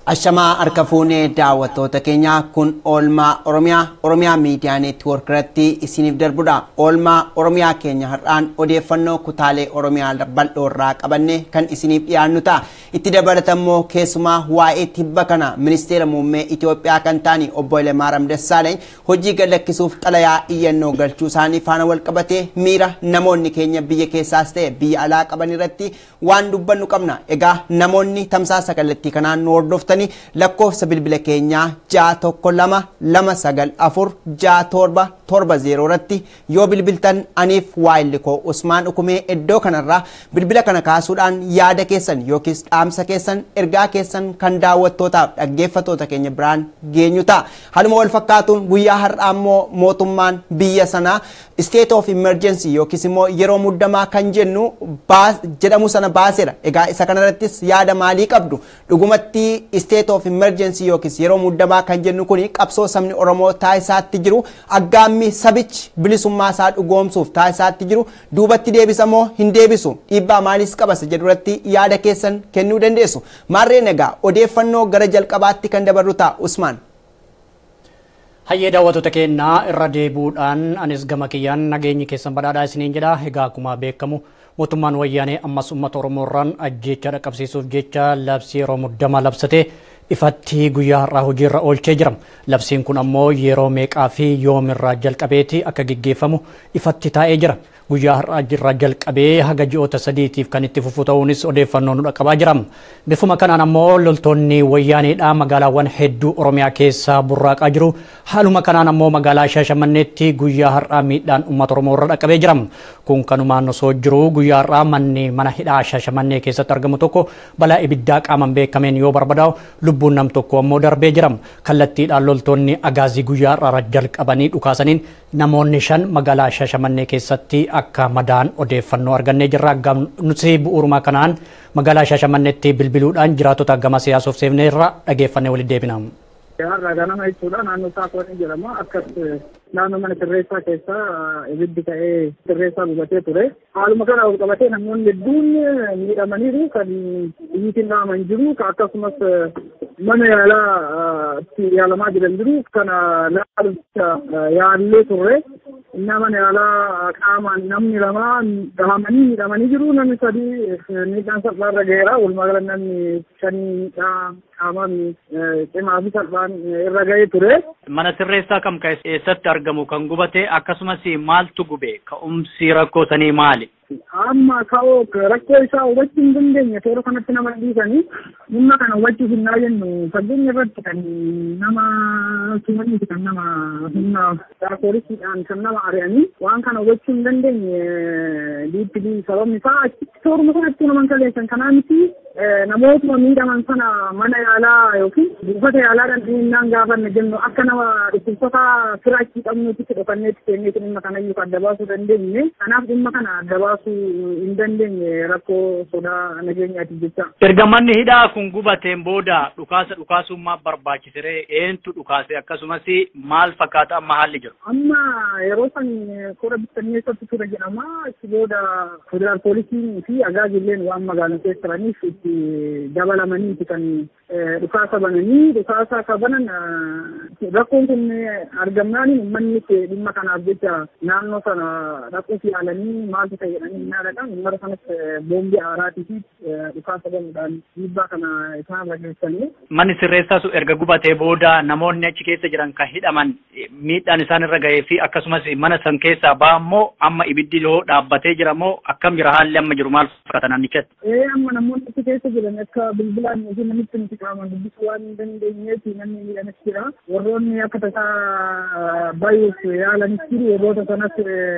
Ashamaa harka fuunee daawwattoota keenya kun Oromiyaa Miidiyaa Neetwoork irratti isiniif darbudha. Oolmaa Oromiyaa keenya har'aan odeeffannoo kutaalee Oromiyaa bal'oo irraa qabanne kan isiniif dhiyaannu ta'a. Itti dabalatammoo keessumaa waa'ee tibba kana ministeera muummee Itoophiyaa kan ta'an obbo Hayilemaariyaam Dassaaleeny hojii gad lakkisuuf xalayaa iyyannoo galchuu isaanii faana wal qabatee miira namoonni keenya biyya keessaas ta'e biyya alaa qaban irratti waan dubbannu qabna. Egaa namoonni tamsaasa kallattii kanaan nu hordoftanii lakkoofsa bilbila keenyaa 612946770 irratti yoo bilbiltan aniif waa'illi koo Usmaan Ukumee iddoo kanarraa bilbila kana kaasuudhaan yaada keessan yookiis dhaamsa keessan ergaa keessan kan daawwattootaaf dhaggeeffattoota keenya biraan geenyu ta'a. Haluma wal fakkaatuun guyyaa har'aa immoo mootummaan biyya sanaa state of emergency yookiis immoo yeroo muddamaa kan jennu jedhamu sana baaseera. Egaa isa kanarrattis yaada maalii qabdu? Dhugumatti state of emergency yookiis yeroo muddamaa kan jennu kuni qabsoo sabni Oromoo taasisaatti jiru aggaammi sabichi bilisummaa isaa dhugoomsuuf taasisaatti jiru duubatti deebisa moo hin deebisu? Dhiibbaa maalis qabasa jedhurratti yaada keessan kennuu dandeessu. Maarreen egaa odeeffannoo gara jalqabaatti kan dabarru ta'a Usmaan. Hayyee daawwattoota keenya irra deebuudhaan anis gama kiyyaan nageenyi keessan badhaadhaa isiniin jedha. Egaa akkuma beekamu mootummaan wayyaanee ammas uummata Oromoo irraan ajjeechaa dhaqqabsiisuuf jecha labsii yeroo muddamaa labsatee ifatti guyyaa har'aa hojiirra oolchee jira. Labsiin kun ammoo yeroo meeqaa fi yoomirraa jalqabeeti akka gaggeeffamu ifatti taa'ee jira. Guyyaa har'aa irraa jalqabee haga ji'oota sadiitiif kan itti fufu ta'uunis odeeffannoo nu dhaqqabaa jira. Bifuma kanaan ammoo loltoonni wayyaaneedha magaalaawwan hedduu Oromiyaa keessa burraaqaa jiru. Haaluma kanaan ammoo magaalaa Shaashamanneetti guyyaa har'aa miidhaan uummata Oromoo irra dhaqqabee jira. Kun kanumaan osoo jiru guyyaa har'aa mana hidhaa Shaashamannee keessatti argamu tokko balaa ibiddaa qaamaan beekameen yoo barbadaa'u lubbuun nam tokko ammoo darbee jira. Kallattiidhaan loltoonni agaazii guyyaa har'aa jalqabanii dhukaasaniin namoonni 5 magaalaa Shaashamannee keessatti akka madaan odeeffannoo argannee jirra. Nuti bu'uuruma kanaan magaalaa Shaashamanneetti bilbiluudhaan jiraatota gama siyaasuuf seefneerra dhageeffannee walitti deebina. Har'a ganama jechuudha naannoo Saakoonii jedhama akkas naannoo mana sirreessaa keessa ibiddi ta'ee sirreessaa gubatee ture. Haaluma kana wal qabatee namoonni hedduun miidhamaniiru kan biyyitiin dhaaman jiru akkasumas mana yaalaa yaalamaa jiran jiru kana yaallee turre. Nama yaalaa qaamaan namni 2 dhahamanii miidhamanii jiru. Namni 3 miidhaan salphaarra ga'eera. Walumaa gala namni 5 qaamaan cimaa fi salphaan irra ga'ee ture. Mana sirreessaa kam keessatti argamu kan gubate akkasumas maaltu gube? Ka'umsi rakkoo sanii maali? Amma rakkoo isaa hubachuu hin dandeenye toora kanatti nama dhiisanii dhimma kana hubachuu hin jennu fageenya irratti kan nama tumaniiti kan nama humna poolisiidhaan kan nama ari'anii waan kana hubachuu hin dandeenye dhiibbii sababni isaa achitti tooruma kanatti naman kaleessan kanaa miti namootuma miidhaman sana mana yaalaa yookiin buufata yaalaadhaan dhiinnaan gaafanne jennu akka nama dhukkubsata firaachii qabnuutti fudhatanneetti seenneetti dhimma kanayyuu adda baasuu dandeenye kanaaf dhimma kana adda baasuu hin dandeenye rakkoo sodaa nageenyaati jecha. Erga manni hidhaa kun gubateen booda dhukaasummaa barbaachisiree eentu dhukaase akkasumas maal fakkaata amma haalli jiru? Amma yeroo san koora bittanneessatti ture jedhama achi booda federaal poolisiin fi agaazilleen waan magaalaa keessa turaniif itti dabalamaniiti kan dhukaasa bananii dhukaasa kabanan rakkoon kun argamnaan uummanni dhimma kanaaf jecha naannoo sana dhaquuf yaalanii maaltu ta'e jedhanii naadhaan ummata sanas boombii aaraatii fi dhukaasa banuudhaan dhiibbaa kana isaan irra geessanii. Manni sirreessaas erga gubatee booda namoonni achi keessa jiran kan hidhaman miidhaan isaan irra ga'ee fi akkasumas mana san keessaa ba'ammoo amma ibiddi loo dhaabbatee jira moo akkam jira haalli amma jiru maal fakkaata naannichatti? Amma namoonni achi keessa jiran akka bilbilaan yookiin namitti nuti qaamaan dubbisuu waan hin dandeenyeef namni miidhames jira. Warroonni akka tasaa baay'eef yaalanis jiru warroota sanas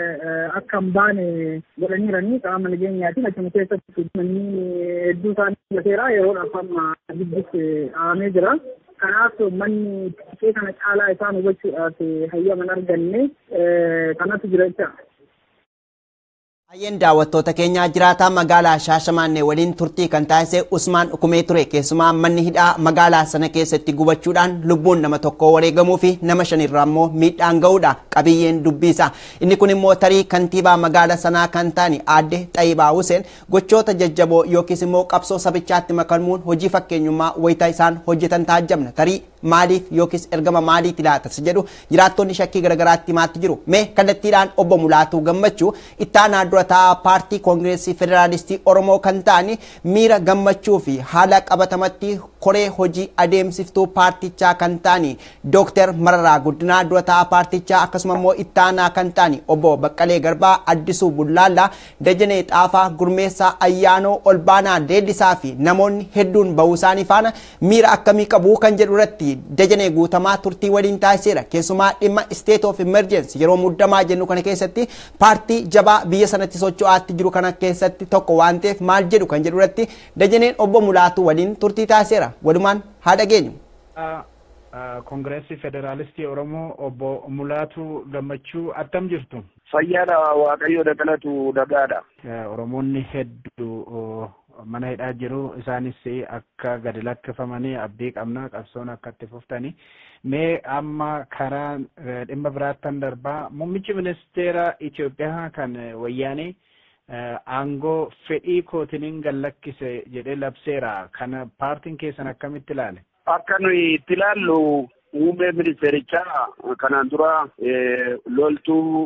akka hin baane godhaniiranii qaama nageenyaatiin achuma keessatti namni hedduu isaanii gateera yeroodhaaf amma ibiddis dhahamee jira. Kanaaf manni tikkee kana caalaa isaan hubachuudhaaf hayyaman arganne kanatu jira jecha. Ayyeen daawwattoota keenyaa jiraataa magaalaa Shaashamannee waliin turtii kan taasise Usmaan Ukumee ture. Keessumaa manni hidhaa magaalaa sana keessatti gubachuudhaan lubbuun nama tokkoo wareegamuu fi nama shanirraa immoo miidhaan ga'uudha qabiyyeen dubbisaa. Inni kun immoo tarii kantiibaa magaalaa sanaa kan ta'an aadde Xaayibaa Huseen gochoota jajjaboo yookiis immoo qabsoo sabichaatti makamuun hojii fakkeenyummaa wayita isaan hojjetan taajjabna. Tarii maaliif yookiis ergama maaliiti laatas jedhu jiraattonni shakkii garagaraatti himaatti jiru. Mee kallattiidhaan obbo Mulaatuu Gammachuu ittaanaa dura taa'aa paartii koongireesii federaalistii Oromoo kan ta'an miira gammachuu fi haala qabatamatti koree hojii adeemsiftuu paartichaa kan ta'an Dr. Mararaa Guddinaa dura taa'aa paartichaa akkasuma immoo ittaanaa kan ta'an obbo Baqqalee Garbaa, Addisuu Bullaallaa, Dajanee Xaafaa, Gurmeessaa Ayyaanoo, Olbaanaa Deellisaa fi namoonni hedduun bahuu isaanii faana miira akkamii qabu kan jedhu irratti Dajanee Guutamaa turtii waliin taasiseera. Keessumaa dhimma state of emergency yeroo muddamaa jennu kana keessatti paartii jabaa biyya sanatti socho'aatti jiru kana keessatti tokko waan ta'eef maal jedhu kan jedhu irratti Dajaneen obbo Mulaatuu waliin turtii taasiseera. Walumaan haa dhageenyu. Koongireesii Federaalistii Oromoo obbo Mulaatuu Gammachuu attam jirtu? Fayyaadha, Waaqayyo dagalatu dagaadha. Oromoonni hedduu mana hidhaa jiru, isaanis akka gadi lakkifamanii abdii qabna qabsoon akka itti fuftanii. Mee amma karaa dhimma biraattan darbaa muummichi ministeera Itoophiyaa kan wayyaanee aangoo fedhii kootiniin gallakkise jedhee labseera. Kana paartiin keessan akkamitti ilaale? Akka nuyi itti ilaallu muummee ministeerichaa kanaan dura loltuu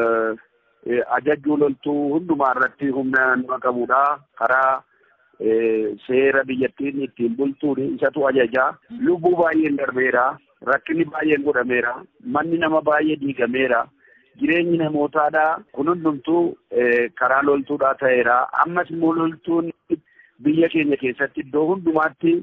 ajajjuu loltuu hundumaa irratti humna nama qabudha. Karaa seera biyyattiin ittiin bultuun isatu ajajaa. Lubbuu baay'een darbeera. Rakkinni baay'een godhameera. Manni nama baay'ee diigameera. Jireenyi namootaadhaa kun hundumtuu karaa loltuudhaa ta'eera. Ammas immoo loltuun biyya keenya keessatti iddoo hundumaatti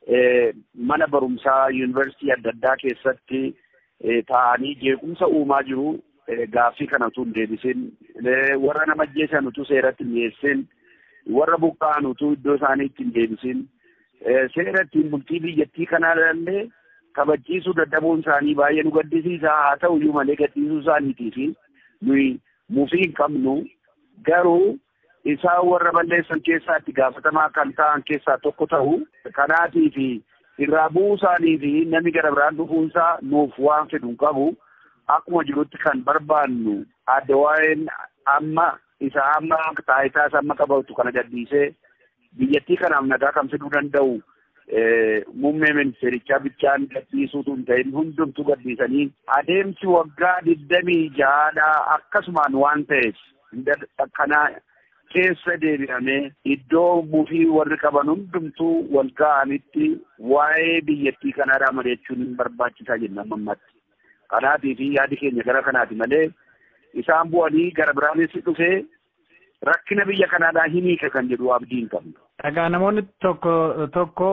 mana barumsaa yuunivarsiitii adda addaa keessatti taa'anii jeequmsa uumaa jiru. Gaaffii kana utuu hin deebisin, warra nama ajjeesan utuu seeratti hin dhiyeessin, warra buqqa'an utuu iddoo isaaniitti hin deebisin, seera ittiin bultii biyyattii kanaa illee kabachiisuu dadhabuun isaanii baay'ee nu gaddisiisa. Haa ta'u iyyuu malee gaddisuu isaaniitii fi nuyi mufii hin qabnu. Garuu isaan warra balleessan keessaa itti gaafatamaa kan ta'an keessaa tokko ta'u. Kanaatii fi irraa bu'uu isaanii fi namni gara biraan dhufuunsaa nuuf waan fedhu hin qabu. Akkuma jirutti kan barbaannu adda waa'een amma taayitaa isa amma qabatu kana gaddisee biyyattii kanaaf nagaa kan fiduu danda'u muummee ministeerichaa bichaan gaddisuutu hin ta'in hundumtuu gaddisanii adeemsi waggaa 26dhaa akkasumaan waan ta'eef kana keessa deebi'amee iddoo mufii warri qaban hundumtuu wal ga'anitti waa'ee biyyattii kanaadhaa mari'achuun hin barbaachisaa jenna ammatti. Kanaatii fi yaadi keenya gara kanaati malee isaan bu'anii gara biraanis dhufee rakkina biyya kanaadhaa hin hiika kan jedhu abdiin qabnu. Egaa namoonni tokko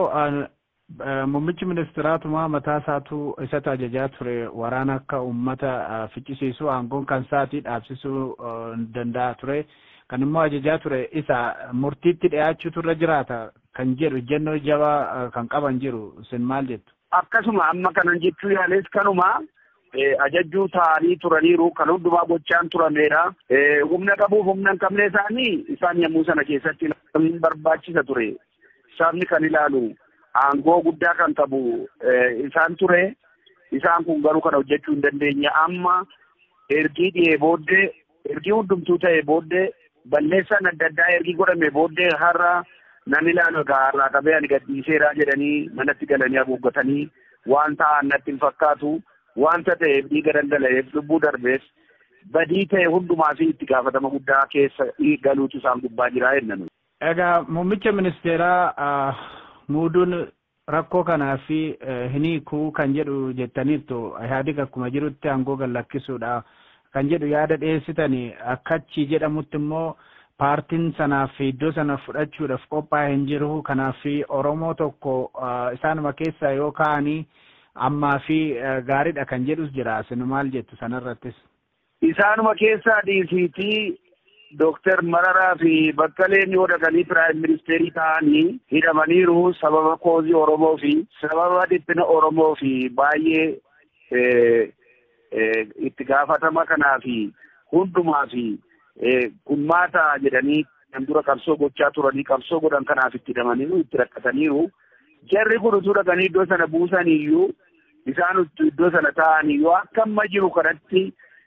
muummichi ministeeraatumaa mataa isaatu isatu ajajaa ture waraana akka uummata ficcisiisu aangoon kan isaatii dhaabsisuu danda'a ture. Kan immoo ajajaa ture isa murtiitti dhiyaachuutu irra jiraata kan jedhu jennoo jabaa kan qaban jiru isin maal jettu? Akkasuma amma kanan jechuu yaales kanuma. Ajajjuu ta'anii turaniiru kan hundumaa gochaan turameera. Humna qabuuf humna hin qabne isaanii isaan yommuu sana keessatti hin barbaachisa ture. Sabni kan ilaalu aangoo guddaa kan qabu isaan ture. Isaan kun garuu kana hojjechuu hin dandeenye. Amma ergii dhiyee booddee ergii hundumtuu ta'ee booddee balleessaan adda addaa ergii godhame booddee har'a nan ilaalu har'aa qabee ani gadhiiseeraa jedhanii manatti galanii haguuggatanii waan ta'an natti hin fakkaatu. Wanta ta'eef dhiiga dhangala'eef lubbuu darbeef badii ta'e hundumaa fi itti gaafatama guddaa keessa galuutu isaan gubbaa jira jennan. Egaa muummicha ministeeraa muuduun rakkoo kanaa fi hin hiikuu kan jedhu jettaniirtu yaadi akkuma jirutti aangoo gallakkisuudha kan jedhu yaada dhiyeessitanii akkachi jedhamutti immoo paartiin sanaaf iddoo sana fudhachuudhaaf qophaa'ee hin jiru. Kanaaf Oromoo tokko isaanuma keessaa yoo kaa'anii ammaa fi gaariidha kan jedhus jira. Isin maal jettu sanarrattis? Isaanuma keessaa dhiisiitii Dr. Mararaa fi Baqqaleen yoo dhaqanii piraayim ministeerii ta'anii hidhamaniiru sababa koozii Oromoo fi sababa dhiphina Oromoo fi baay'ee itti gaafatama kanaa fi hundumaa fi kun maata jedhanii kan dura qabsoo gochaa turanii qabsoo godhan kanaaf itti hidhamaniiru itti rakkataniiru. Jarri kun utuu dhaqanii iddoo sana buusaniiyyuu isaan iddoo sana taa'aniiyyuu akka amma jiru kanatti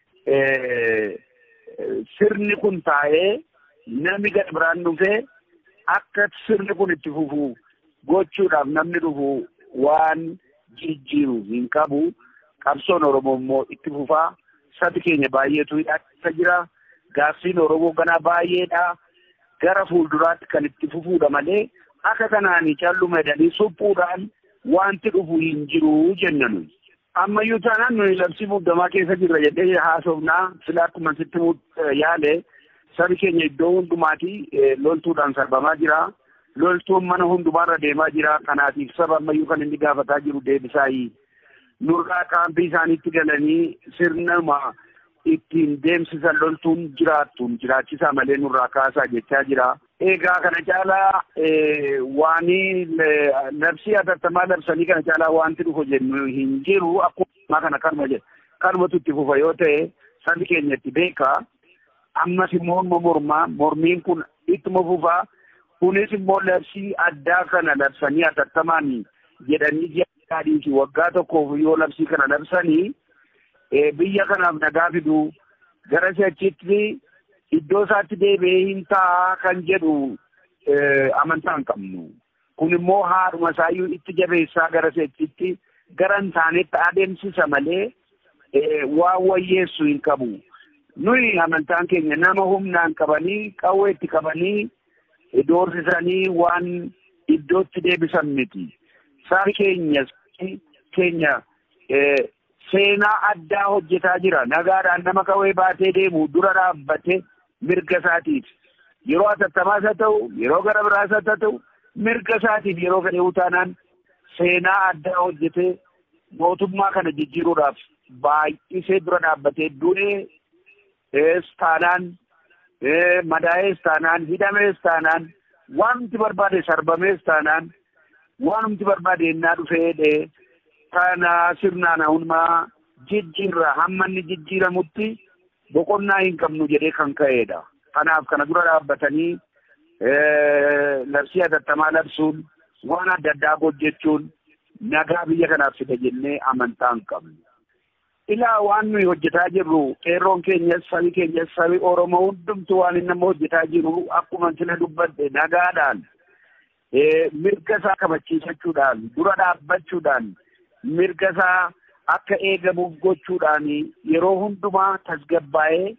sirni kun taa'ee namni gad biraan dhufee akka sirni kun itti fufu gochuudhaaf namni dhufu waan jijjiiru hin qabu. Qabsoon Oromoo immoo itti fufaa. Sabi keenya baay'eetu hidhaatti jira. Gaaffiin Oromoo ganaa baay'eedha. Gara fuulduraatti kan itti fufuudha malee akka kanaanii calluma jedhanii suphuudhaan wanti dhufu hin jiru jennanu. Ammayyuu taanaan nuyi labsii muddamaa keessa jirra jedhee haasofnaa sila akkuma sitti yaale sabi keenya iddoo hundumaati loltuudhaan sarbamaa jira. Loltuun mana hundumaarra deemaa jira. Kanaatiif saba ammayyuu kan inni gaafataa jiru deebisaayii. Nurraa kaampii isaaniitti galanii sirnuma ittiin deemsisan loltuun jiraattuun jiraachisaa malee nurraa kaasaa jechaa jira. Egaa kana caalaa waanii labsii hatattamaa labsanii kana caalaa wanti dhufu jennu hin jiru. Akkuma kana kanumatu itti fufa yoo ta'e sabi keenya itti beeka. Ammas immoo mormiin kun ittuma fufa. Kunis immoo labsii addaa kana labsanii hatattamaan jedhanii waggaa tokkoof yoo labsii kana labsanii biyya kanaaf nagaa fidu gara si'achitti iddoo isaatti deebi'ee hin ta'a kan jedhu amantaa hin qabnu. Kun immoo haadhuma isaayyuu itti jabeessaa gara si'achitti gara hin taanetti adeemsisa malee waan wayyeessu hin qabu. Nuyi amantaan keenya nama humnaan qabanii qawweetti qabanii doorsisanii waan iddootti deebisan miti. Sabi keenya seenaa addaa hojjetaa jira. Nagaadhaan nama qawwee baatee deemu dura dhaabbatee mirga isaatiif yeroo hatattamaas haa ta'u yeroo gara biraas haa ta'u mirga isaatiif yeroo fedhe utaanaan seenaa addaa hojjetee mootummaa kana jijjiiruudhaaf baay'isee dura dhaabbatee du'ees taanaan madaa'ees taanaan hidhamees taanaan wanti barbaade sarbamees taanaan waanumti barbaade ennaa dhufee kana sirnaan hundumaa jijjiirra hamma inni jijjiiramutti boqonnaa hin qabnu jedhee kan ka'eedha. Kanaaf kana dura dhaabbatanii labsii hatattamaa labsuun waan adda addaa hojjechuun nagaa biyya kanaaf fida jennee amantaa hin qabnu. Ilaa waan nuyi hojjetaa jirru qeerroon keenyas sabi Oromoo hundumtu waan inni nama hojjetaa jiru akkuma sila dubbadde nagaadhaan mirga isaa kabachiisachuudhaan dura dhaabbachuudhaan mirga isaa akka eegamuuf gochuudhaan yeroo hundumaa tasgabbaa'ee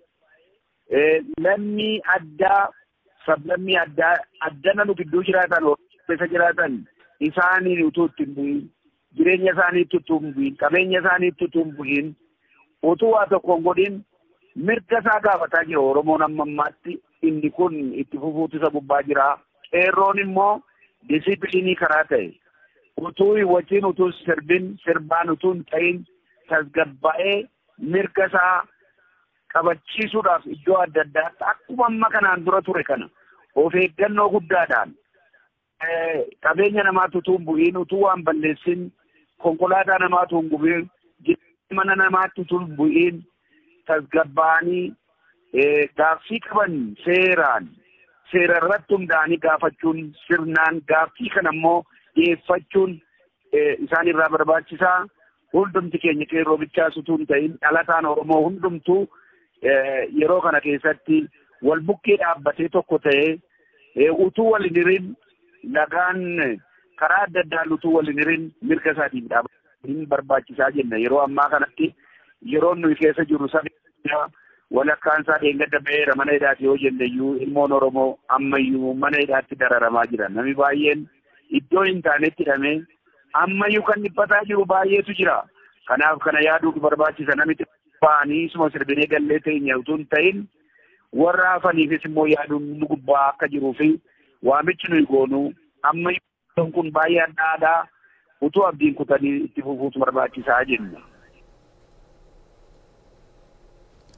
lammii addaa sablammii addana nu gidduu jiraatan keessa jiraatan isaanii utuu ittiin bu'iin jireenya isaaniitti utuu hin bu'iin qabeenya isaaniitti utuu hin bu'iin utuu waa tokko hin godhin mirga isaa gaafataa jira Oromoon amma ammaatti inni kun itti fufuutu isa gubbaa jira. Qeerroon immoo disipiliinii karaa ta'e utuu wajjin utuu sirbaan utuu hin ta'in tasgabbaa'ee mirga isaa qabachiisuudhaaf iddoo adda addaatti akkuma amma kanaan dura ture kana of eeggannoo guddaadhaan qabeenya namaatu utuu hin bu'iin utuu waan balleessin konkolaataa namaatu hin gubiin mana namaatti utuu hin bu'iin tasgabbaa'anii gaaffii qaban seera irratti hundaa'anii gaafachuun sirnaan gaaffii kana immoo dhiyeeffachuun isaan irraa barbaachisaa. Hundumti keenya qeerroo bichaas utuu hin ta'in dhalataan Oromoo hundumtuu yeroo kana keessatti wal bukkee dhaabbatee tokko ta'ee utuu wal hin hirin nagaan karaa adda addaan utuu wal hin hirin mirga isaatiif dhaabbachuun barbaachisaa jenna. Yeroo ammaa kanatti yeroo nuyi keessa jirru sabni walakkaan isaa dheengadda ba'eera mana hidhaati yoo jenneyyuu ilmoon Oromoo ammayyuu mana hidhaatti dararamaa jiran namni baay'een iddoo hin taanetti hidhamee ammayyuu kan dhiphataa jiru baay'eetu jira. Kanaaf kana yaaduun barbaachisa namitti ba'anii isuma sirbinee gallee teenya utuu hin ta'in warra hafaniifis immoo yaaduun nu gubbaa akka jiruu fi waamichi nuyi goonu ammayyuu kun baay'ee addaadhaa utuu abdiin kutanii itti fufuutu barbaachisaa jenna.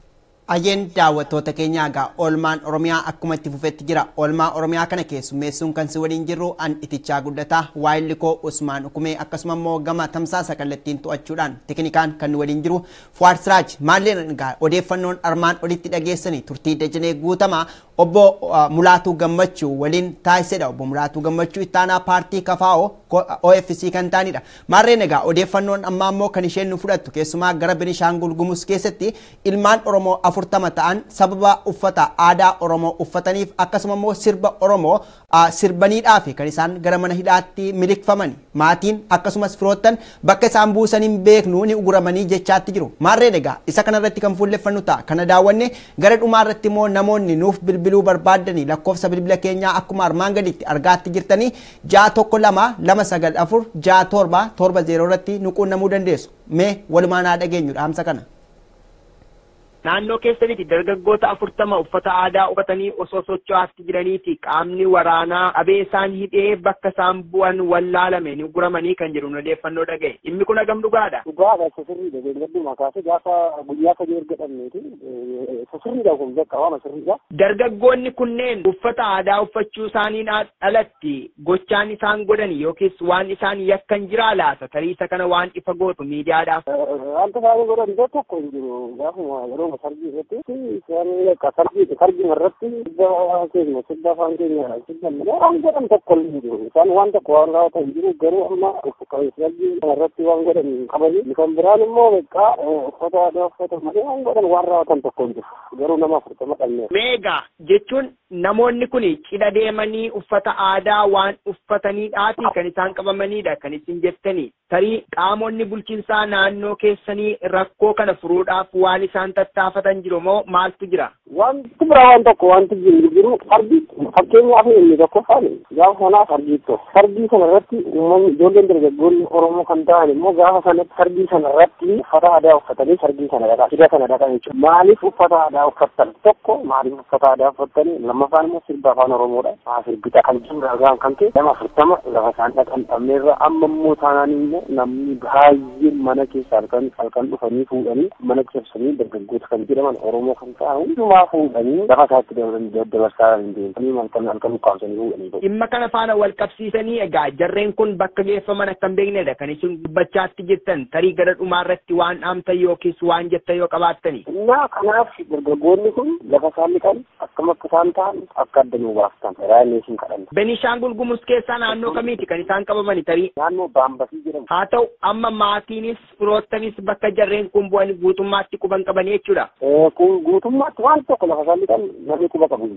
Ayyeen daawwattoota keenyaa egaa oolmaan Oromiyaa akkuma itti fufetti jira. Oolmaa Oromiyaa kana keessummeessuun kan si waliin jirru an itichaa guddataa waayilli koo Usmaan Ukumee akkasuma immoo gama tamsaasa kallattiin to'achuudhaan teknikaan kan waliin jiru Fuwaad Siraaj. Maalleen egaa odeeffannoon armaan olitti dhageessanii turtii Dajanee Guutamaa obbo Mulaatuu Gammachuu waliin taasisedha. Obbo Mulaatuu Gammachuu ittaanaa paartii KFO OFC kan taanidha. Maarreen egaa odeeffannoon ammaa immoo kan isheen nu fudhattu keessumaa gara Beenishaangul Gumuz keessatti ilmaan Oromoo 40 ta'an sababa uffata aadaa Oromoo uffataniif akkasuma immoo sirba Oromoo sirbaniidhaaf kan isaan gara mana hidhaatti miliqfaman maatiin akkasumas firoottan bakka isaan buusaniin beeknu ni uguramanii jechaatti jiru. Maarreen egaa isa kanarratti kan fuulleffannu ta'a. Kana daawwanne gara dhumaarratti immoo namoonni nuuf bilbiluu barbaadanii lakkoofsa bilbila keenyaa akkuma armaan gaditti argaatti jirtanii 612-294-6770 irratti nu quunnamuu dandeessu. Mee walumaan haa dhageenyu dhaamsa kana. Naannoo keessatti dargaggoota 40 uffata aadaa uffatanii osoo socho'aatti jiraniiti qaamni waraanaa qabee isaan hidhee bakka isaan bu'an wallaalame ni uguramanii kan jedhu odeeffannoo dhagaye. Dhimmi kun hagam dhugaadha? Dhugaadha sirriidha. Beeyladuma kaasee gaafa guyyaa sadii erga dhabneeti sirriidha kun bakka waan sirriidha. Dargaggoonni kunneen uffata aadaa uffachuu isaaniin alatti gochaan isaan godhan yookiis waan isaan yakkan jiraa laata? Tariisa kana waan ifa gootu miidiyaadhaaf. Wanta isaan godhan tokko hin jiru. Gaafuma yeroo sargi irratti sargi irratti sibba afaan keenya waan godhan tokko hin jiru. Isaan waan tokko waan raawwatan hin jiru garuu amma sargi irratti waan godhan qabanii kan biraan immoo beekaa uffata aadaa uffata malee waan godhan waan raawwatan tokko hin jiru. Garuu nama 40 dhalmee. Meegaa jechuun namoonni kun cidha deemanii uffata aadaa waan uffataniidhaati kan isaan qabamanidha kan isin jettanii. Tarii qaamonni bulchiinsaa naannoo keessanii rakkoo kana furuudhaaf waan isaan tattaafatan jiru moo maaltu jira? Wanti biraa waan tokko wanti jiru fardi fakkeenyaaf inni tokko faani gaafa sanaa fardiitto fardii sana irratti uummanni ijoolleen dargaggoonni Oromoo kan ta'an immoo gaafa sanatti fardii sana irratti uffata aadaa uffatanii fardii sana dhaqaa cidha sana dhaqaa jechuudha. Maaliif uffata aadaa uffattan tokko maaliif uffata aadaa uffattanii lammaffaan immoo sirba afaan Oromoodha. Sirbita kan jiru ragaan kan ta'e nama 40 lafa isaan dhaqan dhabneerra amma immoo taanaan immoo namni baay'een mana keessa halkan dhufanii fuudhanii mana cabsanii dargaggoota kan jedhaman Oromoo kan ta'an hundumaa fuudhanii lafa isaatti dabarsaa hin deemanii halkan ukkaamsanii fuudhanii. Dhimma kana faana wal qabsiisanii egaa jarreen kun bakka geeffaman akka hin beeknedha kan isin dubbachaatti jirtan tarii gara dhumaarratti waan dhaamtan yookiis waan jettan yoo qabaattani. Kanaaf dargaggoonni kun lafa isaan liqan akkam akka isaan ta'an akka adda nuu baaftan raayillee isin kadhanna. Beenishaangul Gumuz keessaa naannoo kamiiti kan isaan qabamani tarii? Naannoo Baambasii jedhamu. Haa ta'u amma maatiinis firoottanis bakka jarreen kun bu'an guutummaatti quban qabanii jechuudha. Kun guutummaatti waan tokko lafa isaan liqan namni quba qabu.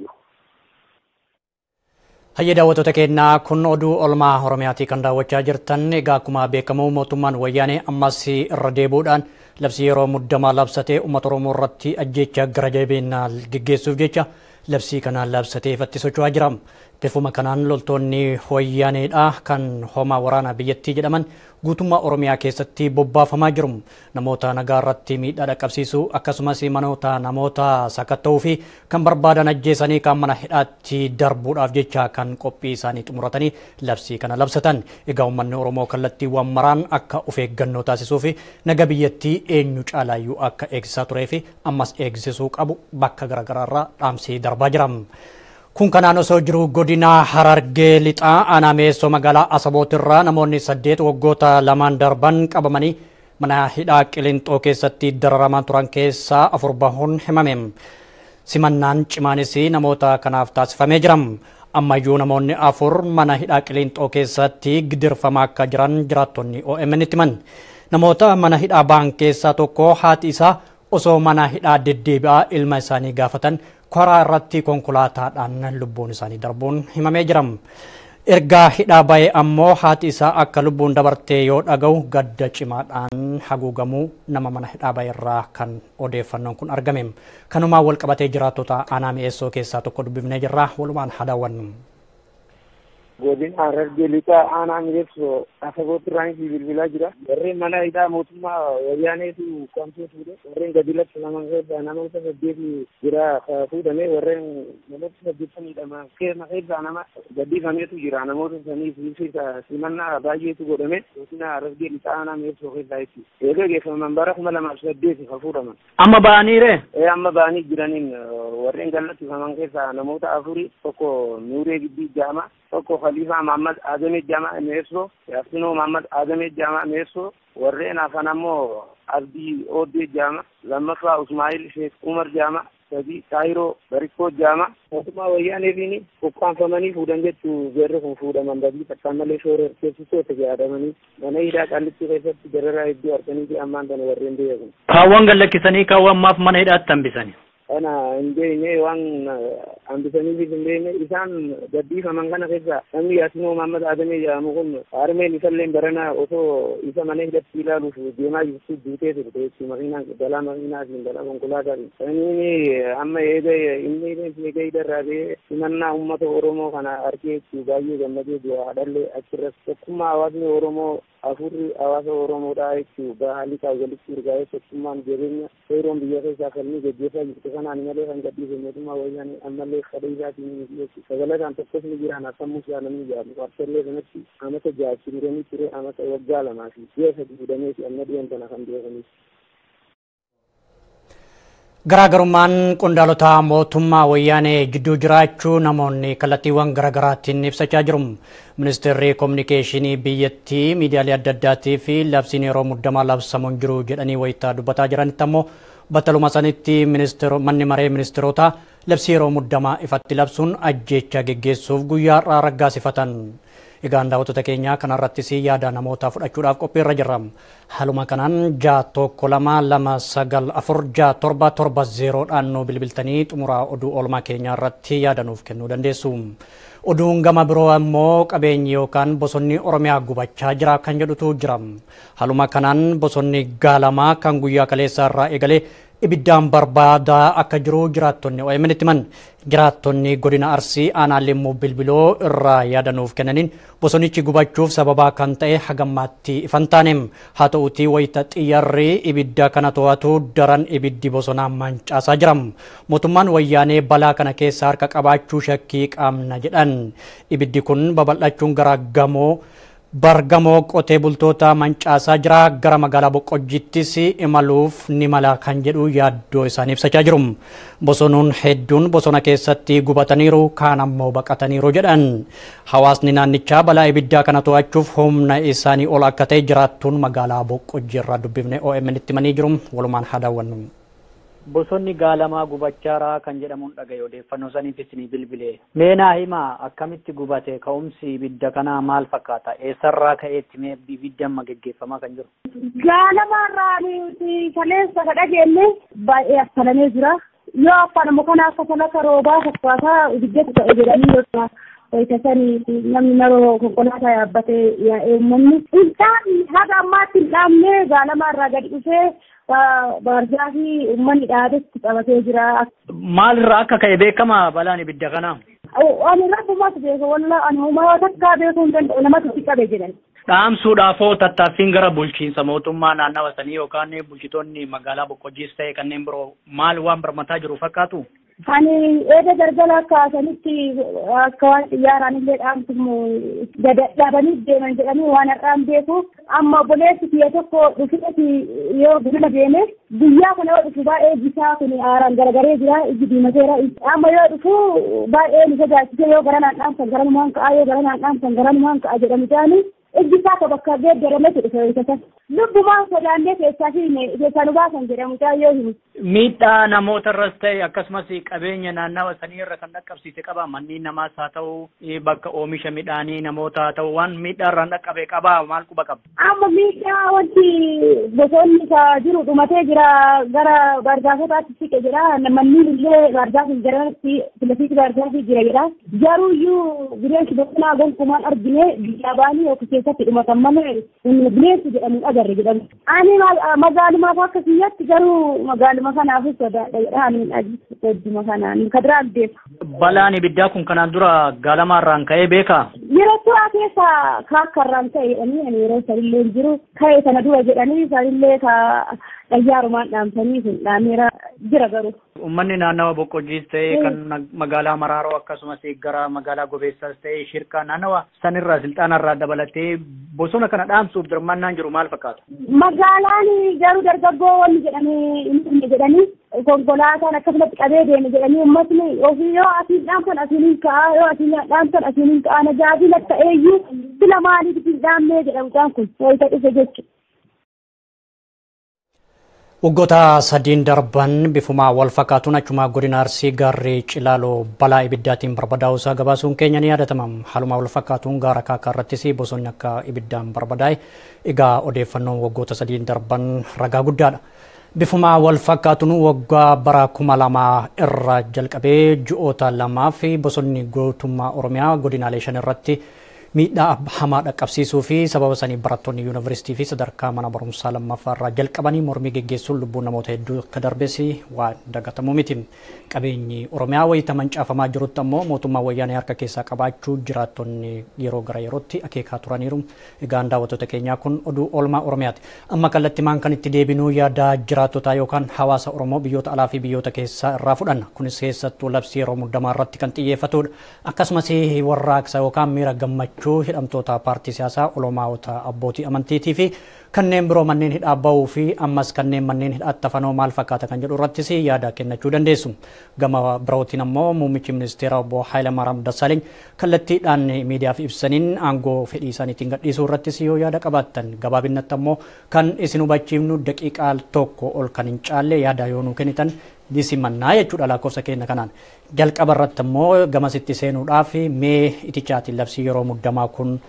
Hayya daawwattoota keenyaa kun oduu oolmaa Oromiyaatii kan daawwachaa jirtan. Egaa akkuma beekamu mootummaan wayyaanee ammas irra deebuudhaan labsii yeroo muddamaa labsatee uummata Oromoo irratti ajjeechaa gara jabeenyaa geggeessuuf jecha labsii kanaan labsatee ifatti socho'aa jira. Bifuma kanaan loltoonni wayyaaneedha kan hoomaa waraanaa biyyattii jedhaman guutummaa Oromiyaa keessatti bobbaafamaa jiru. Namoota nagaa irratti miidhaa dhaqqabsiisuu akkasumas manoota namoota sakatta'uu fi kan barbaadan ajjeesanii kan mana hidhaatti darbuudhaaf jecha kan qophii isaanii xumuratanii labsii kana labsatan. Egaa uummanni Oromoo kallattiiwwan maraan akka of eeggannoo taasisuu fi naga biyyattii eenyu caalaayyuu akka eegsisaa turee fi ammas eegsisuu qabu bakka garaagaraarraa dhaamsii darbaa jira. Kun kanaan osoo jiru godina Harargee lixaa aanaa Meessoo magaalaa Asabootirraa namoonni 8 waggoota lamaan darban qabamanii mana hidhaa Qilinxoo keessatti dararamaa turan keessaa 4 bahuun himame. Simannaan cimaanis namoota kanaaf taasifamee jira. Ammayyuu namoonni 4 mana hidhaa Qilinxoo keessatti gidirfamaa akka jiran jiraattonni OMN itti himan. Namoota mana hidhaa ba'an keessaa tokko haati isaa osoo mana hidhaa deddeebi'aa ilma isaanii gaafatan karaa irratti konkolaataadhaan lubbuun isaanii darbuun himamee jira. Ergaa hidhaa ba'ee ammoo haati isaa akka lubbuun dabartee yoo dhaga'u gadda cimaadhaan haguugamuu nama mana hidhaa ba'e irraa kan odeeffannoon kun argame. Kanumaan wal qabatee jiraattota aanaa Meessoo keessaa tokko dubbifnee jirra walumaan haa daawwannu. godina Harargee lixaa aanaa mi'eessoo asabootti raanki bilbilaa jira. Warreen mana hidhaa mootummaa wayyaaneetu kwamsee fuudhe. Warreen gadi lakki namoota saddeeti jira fuudhame. Warreen namoota saddeettanidha keessaa nama gaddiifameetu jira. Namoota sanii simannaa baay'eetu godhame. Godina Harargee lixaa aanaa mi'eessoo keessaa itti. Eegee geeffaman bara 2008 ka fuudhaman. Amma ba'aniire? Amma ba'anii jiraniin warreen gallattifaman keessaa namoota afuri tokko Nuuree Gidbii Jaama tokko Khalifa Muhammad Adamee Jaama Meessoo Yaasinoo Muhammad Adamee Jaama Meessoo warreen hafan ammoo Abdii Oodee Jaama lammaffaa Usmaa'il Sheekh Umar Jaama sadii Taayiroo Barikkoo Jaama mootummaa wayyaaneetiin ukkaanfamanii fuudhan jechuu jarri kun fuudhaman badii takkaan malee shoora keessisootti yaadamanii mana hidhaa Qaallitti keessatti dararaa hedduu arganii ammaan tana warreen beekan. Kaawwan gallakkisanii kaawwan maaf mana hidhaatti hambisanii? Ana indeenye waan hambisaniif indeenye isaan gaddiifaman kana keessa namni Yaasinoo Muhammad Adamee jedhamu kun harmeen isallee barana osoo isa mana hidhatti ilaaluuf deemaa jirtu duutee turte jechuudha makiinaan dalaa makiinaatiin dalaa konkolaataan. Saniin amma inni eega hidharraa ba'ee simannaa uummata Oromoo kana harkee jechuu baay'ee gammadee jira haadhallee achirras tokkummaa hawaasni Oromoo afurri hawaasa Oromoodhaa jechuu haalli walitti urgaa'ee tokkummaan jabeenya seeroon biyya keessaa falmii gaggeessaa jirtu kanaan malee kan gadhiise mootummaa wayyaanee ammallee kadha isaatiin jechuudha. Sagalataan tokkos ni jiraan akkamus yaalamni jedhamu qarsallee kanatti amata jaachi muranii ture amata waggaa lamaa fi ji'a sadii fudhamee fi amma dhiyan tana kan beekanis. Garaagarummaan qondaalota mootummaa wayyaanee gidduu jiraachuu namoonni kallattiiwwan garaagaraatiin ibsachaa jiru. Ministeerri Kominikeeshinii biyyattii miidiyaalee adda addaatii fi labsiin yeroo muddamaa labsamuun jiru jedhanii wayitaa dubbataa jiranitti ammoo battaluma sanitti manni maree ministeerota labsii yeroo muddamaa ifatti labsuun ajjeechaa geggeessuuf guyyaa har'aa raggaasifatan. Egaan daawwattoota keenya kanarrattis yaada namoota fudhachuudhaaf qophiirra jirra. Haaluma kanaan 612946770 nu bilbiltanii xumuraa oduu oolmaa keenya irratti yaada nuuf kennuu dandeessu. Oduun gama biroo ammoo qabeenyi yookaan bosonni Oromiyaa gubachaa jira kan jedhutu jira. Haaluma kanaan bosonni Gaalamaa kan guyyaa kaleessaa irraa eegalee ibiddaan barbaadaa akka jiru jiraattonni OMN itti himan. Jiraattonni godina Arsii aanaa Limmoo Bilbiloo irraa yaada nuuf kennaniin bosonichi gubachuuf sababaa kan ta'e hagammaatti ifan taane. Haa ta'uutii wayita xiyyaarri ibidda kana to'atu daran ibiddi bosonaa mancaasaa jira. Mootummaan wayyaanee balaa kana keessa harka qabaachuu shakkii qabna jedhan. Ibiddi kun babal'achuun gara Bargamoo qotee bultoota mancaasaa jira. Gara magaalaa Boqqojjittis imaluuf ni mala kan jedhu yaaddoo isaanii ibsachaa jiru. Bosonuun hedduun bosona keessatti gubataniiru kaan ammoo baqataniiru jedhan. Hawaasni naannichaa balaa ibiddaa kana to'achuuf humna isaanii ol akka ta'e jiraattuun magaalaa Boqqojjii irraa dubbifne OMN itti himanii jiru. Walumaan haa daawwannu. Bosonni Gaalamaa gubachaa kan jedhamuun dhagaye odeeffannoo saniifis ni bilbile. Meenaa himaa akkamitti gubate ka'umsi ibidda kanaa maal fakkaata? Eessarraa ka'eetti mee ibiddi amma geggeeffamaa kan jiru? Gaalamaarraa kaleessa dhageenye baay'ee affalamee jira. Yoo affanamu kana akka salaka roobaa fakkaataa ibiddatu ta'e jedhanii yookaan waytasanii namni naroo konkolaataa yaabbatee yaa'ee uummanni. Isaan haga ammaatti hin dhaabne Gaalamaarraa gadi dhufee baarjaa fi uummanni dhaabetti qabatee jira. Maalirraa akka ka'e beekama balaan ibidda kanaa? Ani rabbumaatu beeka walla ani uumaa takkaa beekuu hin danda'u namatti itti qabe jedhan. Dhaamsuudhaafoo tattaaffiin gara bulchiinsa mootummaa naannawa sanii yookaan bulchitoonni magaalaa Boqqojjiis ta'e kanneen biroo maal waan barmataa jiru fakkaatu? Ani eeda galgala kaasanitti akka waan xiyyaaraan illee dhaamsumu dadhabanii deeman jedhanii waan har'aan beekuuf amma obboleessi kiyya tokko dhufeeti yoo gudina deeme guyyaa kana yoo dhufu baay'ee bisaa kun aaraan garagaree jira iji diimateera amma yoo dhufu baay'ee nu sodaachise yoo garanaan dhaamsan garanumaan ka'a yoo garanaan dhaamsan garanumaan ka'a jedhamu ta'anii iji isaa bakka geeddaramee dhufe isa lubbumaan sodaannee keessaa nu baasan jedhamu yoo himu. Miidhaa namoota irras ta'e akkasumas qabeenya naannawa sanii irra kan dhaqqabsiise qaba manneen namaas haa ta'u bakka oomisha midhaanii namoota haa ta'u waan miidhaa irraan dhaqqabe qaba maal quba qaba? Amma miidhaa wanti bosonni isaa jiru dhumatee jira gara baarjaafotaatti siqe jira manneen illee baarjaafii garanatti filasiiti baarjaafii jira jedha jaruuyyuu bineensi bosonaa gonkumaan argine biyyaa baanii yookiin keessatti dhumatan malee bineensi jedhamu agarre jedhamu. Ani magaaluma akka kiyyatti garuu magaaluma kanaafis sodaadha jedhanii ajjuma kanaan kadiraan beeku. Balaan ibiddaa kun kanaan dura Gaalamaarraan ka'ee beekaa? Yeroo turaa keessa kaakkarraan ta'e jedhanii yeroo sanillee jiru ka'ee sana dura jedhanii sanillee xayyaarumaan dhaamsanii sun dhaameera jira garuu. Uummanni naannawa Boqqojjiis ta'e kan magaalaa Maraaroo akkasumas gara magaalaa Gobeessaas ta'e shirkaa naannawa sanirraa silxaanarraa dabalatee bosona kana dhaamsuuf dirmannaan jiru maal fakkaata? Magaalaan garuu dargaggoowwan jedhanii konkolaataan akkasumatti qabee deeme jedhanii uummatni ofii yoo asiin dhaamsan asiin ka'a yoo asiin dhaamsan asiin ka'a na jaajila ta'eeyyuu sila maaliif ittiin dhaammee jedhamuudhaan kun wayita dhufe jechuudha. Waggoota sadiin darban bifuma wal fakkaatuun achuma godina Arsii gaarri Cilaaloo balaa ibiddaatiin barbadaa'uusaa gabaasuun keenya ni yaadatama. Haaluma wal fakkaatuun gaara Kaakaa irrattis bosonni akka ibiddaan barbadaa'e egaa odeeffannoon waggoota sadiin darban ragaa guddaadha. Bifuma wal fakkaatuun waggaa bara 2000 irraa jalqabee ji'oota lamaa fi bosonni guutummaa Oromiyaa godinaalee 5 irratti miidhaa hamaa dhaqqabsiisuu fi sababa sanii barattoonni yuunivarsiitii fi sadarkaa mana barumsaa lammaffaa irraa jalqabanii mormii geggeessuun lubbuu namoota hedduu akka darbees waan dagatamu miti. Qabeenyi Oromiyaa wayita mancaafamaa jirutti ammoo mootummaa wayyaanee harka keessaa qabaachuu jiraattonni yeroo gara yerootti akeekaa turaniiru. Egaan daawwattoota keenyaa kun oduu oolmaa Oromiyaati. Amma kallattimaan kan itti deebinuu yaada jiraattotaa yookaan hawaasa Oromoo biyyoota alaa fi biyyoota keessaa irraa fudhanna. Kunis keessattuu labsii yeroo muddamaa irratti kan xiyyeeffatudha. Akkasumas warraaqsa yookaan miira gammachuu hidhamtoota paartii siyaasaa olomaa'ota abbootii amantiitii fi kanneen biroo manneen hidhaa bahuu fi ammas kanneen manneen hidhaatti hafanoo maal fakkaata kan jedhu irrattis yaada kennachuu dandeessu. Gama birootiin ammoo muummichi ministeera obbo Hayilamaariyaam Dassaaleeny kallattiidhaan miidiyaaf ibsaniin aangoo fedhii isaaniitiin gadhiisuu irrattis yoo yaada qabaattan gabaabinatti ammoo kan isin hubachiifnu daqiiqaa tokko ol kan hin caalle yaada yoo nuu kennitan disimannaa jechuudha lakkoofsa keenya kanaan. Jalqaba irratti ammoo gamasitti seenuudhaaf mee itichaatiin labsii yeroo muddamaa kun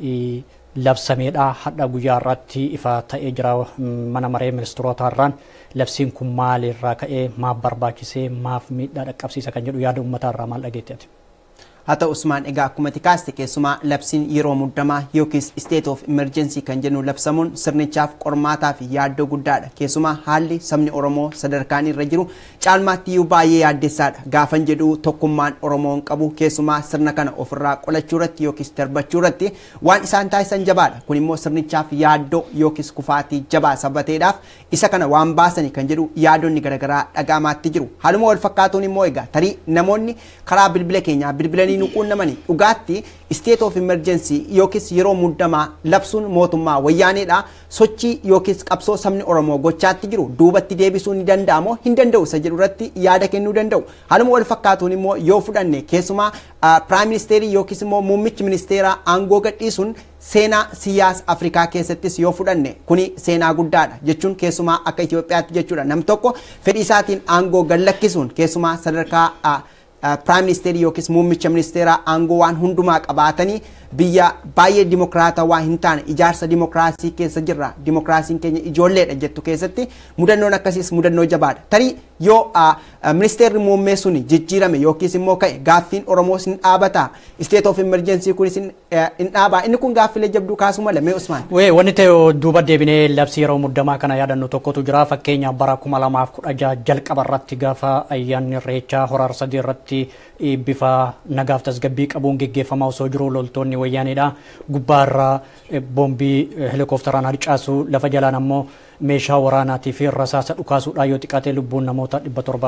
labsameedha hadha guyyaa irratti ifa ta'ee jira mana maree ministeerotaa irraan labsiin kun maalirraa ka'ee maaf barbaachisee maaf miidhaa dhaqqabsiisa kan jedhu yaada uummataa irraa maal dhageetteeti? haa ta'u Usmaan egaa akkuma tikaaste keessumaa labsiin yeroo muddamaa yookiis state of emergency kan jennu labsamuun sirnichaaf qormaataa fi yaaddoo guddaadha. Keessumaa haalli sabni Oromoo sadarkaan irra jiru caalmaatti iyyuu baay'ee yaaddessaadha. Gaafan jedhu tokkummaan Oromoon qabu keessumaa sirna kana ofirraa qolachuu irratti yookiis darbachuu irratti waan isaan taasisan jabaadha. Kun immoo sirnichaaf yaaddoo yookiis kufaatii jabaa sabateedhaaf isa kana waan baasanii kan jedhu yaadonni garaagaraa dhaga'amaatti jiru. Haaluma wal fakkaatuun immoo egaa tarii namoonni karaa bilbila keenyaa bilbilanii nuquun namani dhugaatti state of emergency yookiis yeroo muddamaa labsuun mootummaa wayyaaneedha sochii yookiis qabsoo sabni Oromoo gochaatti jiru duubatti deebisuu ni danda'amoo hin danda'u isa jedhu irratti yaada kennuu danda'u. Haaluma wal fakkaatuun immoo yoo fudhanne keessumaa prime ministeerii yookiis immoo muummichi ministeeraa aangoo gadhiisuun seenaa siyaasa Afrikaa keessattis yoo fudhanne kuni seenaa guddaadha jechuun keessumaa akka Itoophiyaatti jechuudha. Nam tokko fedhii isaatiin aangoo gallakkisuun keessumaa sadarkaa prime minister yookiis muummicha ministeeraa aangoo waan hundumaa qabaatanii biyya baay'ee dimokiraatawaa hin taane ijaarsa dimokiraasii keessa jirra. Dimokiraasiin keenya ijoolleedha jettu keessatti mudannoon akkasiis mudannoo jabaadha. Tarii yoo ministeerri muummee suni jijjiirame yookiis immoo ka'e gaaffiin Oromoos hin dhaabata. State of emergency kunis hin dhaabaa. Inni kun gaaffilee jabduu kaasuu mala mee Usmaan? Wanni ta'e duuba deebinee labsii yeroo muddamaa kana yaadannu tokkotu jira. Fakkeenya bara 2016 jalqaba irratti gaafa ayyaanni irreechaa hora Arsadii irratti bifa nagaaf tasgabbii qabuun geggeeffamaa osoo jiru loltoonni wayyaaneedha. Gubbaarraa boombii helikoophteraan harcaasu lafa jalaan ammoo meeshaa waraanaatii fi rasaasa dhukaasuudhaan yoo xiqqaate lubbuun namoota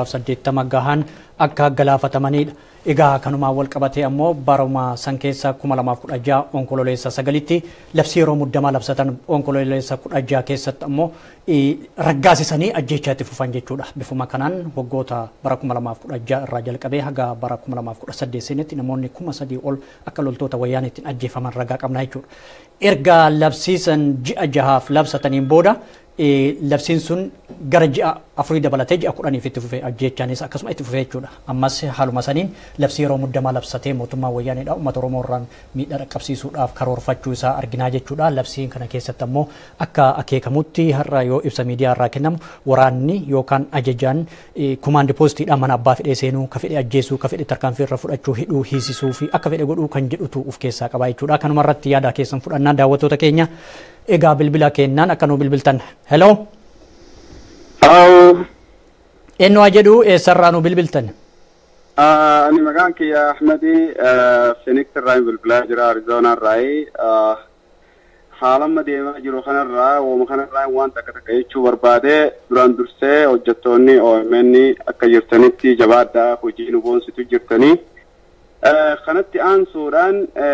780 gahan akka galaafatamaniidha. Egaa kanumaan wal qabatee ammoo baruma san keessa 2016 onkololeessa 9tti labsii yeroo muddamaa labsatan onkololeessa 16 keessatti ammoo raggaasisanii ajjeechaa itti fufan jechuudha. Bifuma kanaan waggoota bara 2016 irraa jalqabee haga bara 2018 seenetti namoonni 3,000 ol akka loltoota wayyaaniitiin ajjeefaman ragaa qabna jechuudha. Erga labsiisan ji'a 6 labsataniin booda labsiin sun gara ji'a 4 dabalatee ji'a 10 itti fufee ajjeechaanis akkasuma itti fufee jechuudha. Ammas haaluma saniin labsii yeroo muddamaa labsatee mootummaa wayyaaneedha uummata Oromoo irraan miidhaa dhaqqabsiisuudhaaf karoorfachuu isaa arginaa jechuudha. Labsiin kana keessatti ammoo akka akeekamutti har'a yoo ibsa miidiyaa irraa kennamu waraanni yookaan ajajaan kumaandi poostiidhaan mana abbaa fedhee seenuu ka fedhe ajjeesuu ka fedhe tarkaanfii irra fudhachuu hidhuu hiisisuu fi akka fedhe godhuu kan jedhutu of keessaa qaba jechuudha. Kanuma irratti yaada keessan fudhannaa daawwattoota keenya. Egaa bilbila kennaan akka nu bilbiltan. Hello. Eenyu haa jedhu eessarraa nu bilbiltan? Ani maqaan kiyya Ahmadi Phoenix irraa bilbilaa jira Arizona irraa. Haalamma deemaa jiru kanarraa wooma kanarraa waan takka jechuu barbaade duraan dursee hojjettoonni OMN akka jirtanitti jabaadhaa hojii nu boonsitu jirtanii. Kanatti aansuudhaan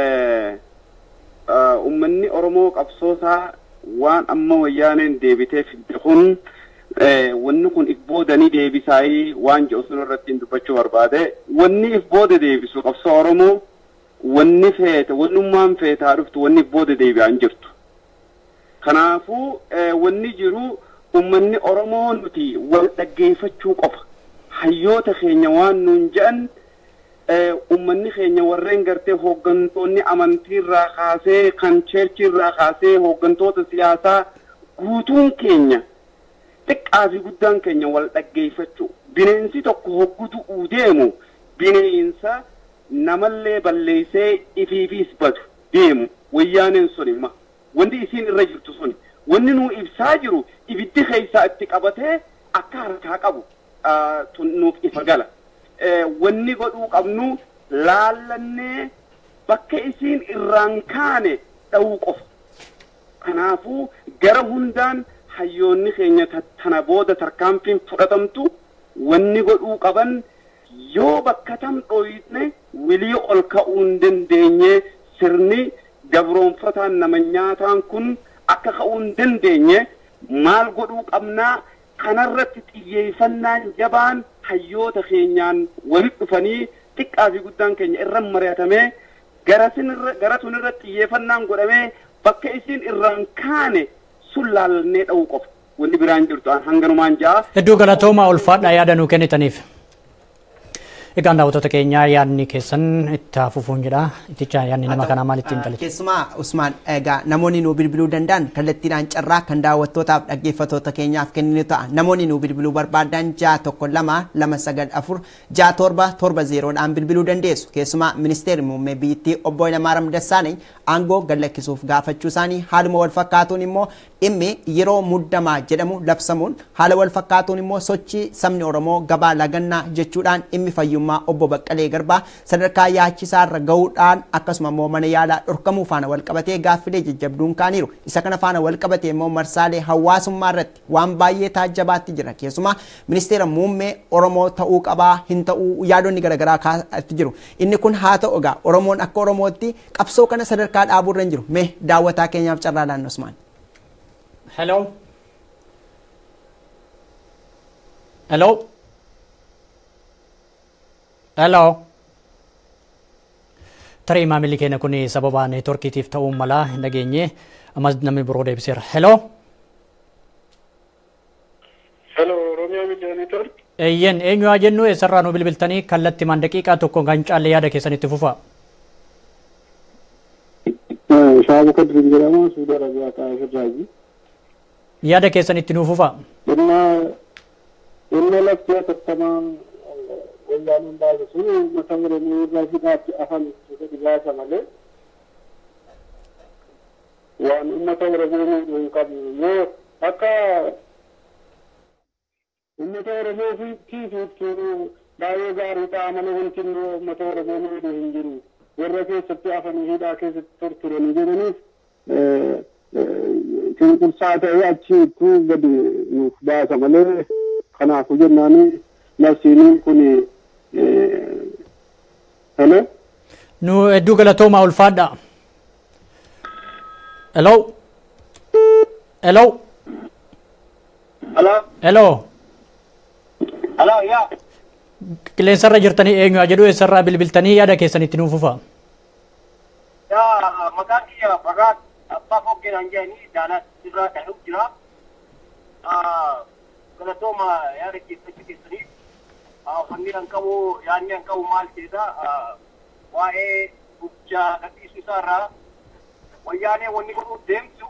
uummanni Oromoo qabsoosaa waan amma wayyaaneen deebitee fidde kun wanni kun if boodanii deebisaayii waan jedhu sun irratti dubbachuu barbaade. Wanni if booda deebisu qabsoo Oromoo wanni feete wannummaan feetaa dhuftu wanni if booda deebi'an jirtu. Kanaafuu wanni jiru uummanni Oromoo nuti wal dhaggeeffachuu qofa. Hayyoota keenya waan nuun jedhan uummanni keenya warreen gartee hooggantoonni amantiirraa kaasee kan cheerchiirraa kaasee hooggantoota siyaasaa guutuun keenya xiqqaa fi guddaan keenya wal dhaggeeffachuu. Bineensi tokko hoggutu deemu bineensa namallee balleessee ifiifis badu deemu wayyaaneen sun imma. Wanti isiin irra jirtu suni wanni nuu ibsaa jiru ibiddi keessaa itti qabatee akka harkaa qabu nuuf ifa gala. Wanni godhuu qabnu laallannee bakka isiin irraan kaane dha'uu qofa. Kanaafuu gara hundaan hayyoonni keenya tana booda tarkaanfiin fudhatamtu wanni godhuu qaban yoo bakka tam dhoyne wilii ol ka'uu hin dandeenye sirni gabroonfataan nama nyaataan kun akka ka'uu hin dandeenye maal godhuu qabnaa kanarratti xiyyeeffannaan jabaan hayyoota keenyaan walitti dhufanii xiqqaa fi guddaan keenya irra mari'atamee gara sun irratti xiyyeeffannaan godhamee bakka isiin irraan kaane sun laallannee dha'uu qofa. Wanni biraan jirtu hanganumaan ja'a. Hedduu galatoomaa ulfaadhaa yaada nuu kennitaniif. Egaan daawwattoota keenyaa yaadni keessan itti fufuun jedha. Itticha yaadni nama kanaa maal ittiin galche? Keessumaa Usmaan egaa namoonni nu bilbiluu danda'an kallattiidhaan carraa kan daawwattootaaf dhaggeeffattoota keenyaaf kenninu ta'a. Namoonni nu bilbiluu barbaadan 612-297-6770dhaan bilbiluu dandeessu. Keessumaa ministeerri muummee biyyattii obbo Hayilamaariyaam Dassaaleeny aangoo gadlakkisuuf gaafachuu isaanii haaluma wal fakkaatuun immoo dhimmi yeroo muddamaa jedhamu labsamuun haala wal fakkaatuun immoo sochii sabni Oromoo gabaa lagannaa jechuudhaan dhimmi fayyummaa obbo Baqqalee Garbaa sadarkaa yaachisaa irra gahuudhaan akkasuma immoo mana yaalaa dhorkamuu faana wal qabatee gaaffilee jajjabduun kaaniiru. Isa kana faana wal qabatee immoo marsaalee hawaasummaa irratti waan baay'ee taajjabaatti jira. Keessumaa ministeera muummee Oromoo ta'uu qabaa hin ta'uu yaadonni garaagaraa kaa'atti jiru. Inni kun haa ta'u egaa Oromoon akka Oromootti qabsoo kana sadarkaa dhaabuu irra hin jiru. Mee daawwataa keenyaaf carraa laannu Usmaan. Hello. Hello. Hello. Tarii maamilli keenya kun sababa neetworkiitiif ta'uu mala hin dhageenye ammas namni biroo deebiseera. Hello. Hello, Romeo Media Network. Eeyyen eenyu haa jennu eessarraa nu bilbiltanii kallattii daqiiqaa tokko kan caalle yaada keessanitti fufa. Shaabu Kadriin jedhama Suudi Arabiyaa Xaayifirraaji. Yaada keessanitti nu fufa. Inni laftee tattamaa wayaan hundaa'isu mata Oromoo irraa hidhaatti afaan dhiyaata malee waan uummata Oromoo miidhuu hin qabu yoo akka uummata Oromoo fi baay'ee gaarii ta'a malee wanti uummata Oromoo miidhuu hin jiru warra keessatti afaan hidhaa keessatti torturanii jedhaniif cunqursaa ta'ee achiitu gadi nuuf baasa malee kanaafuu jennaani nafsiiniin kun hello nu hedduu galatoomaa ulfaadha. Hello. Hello. Hello. Hello. Hello, yeah. Qilleensarra jirtanii eenyu haa jedhu eessarraa bilbiltanii yaada keessanitti nuuf fufa. Yaa maqaan kiyya Fagaat abbaa foggeenaan jedhanii daalaa irraa ta'uuf jira. Galatooma yaada keessaniif uffanni an qabu yaadni an qabu maal jedha waa'ee bulchaa gadhiisuu isaarraa wayyaanee wanni godhuu deemtu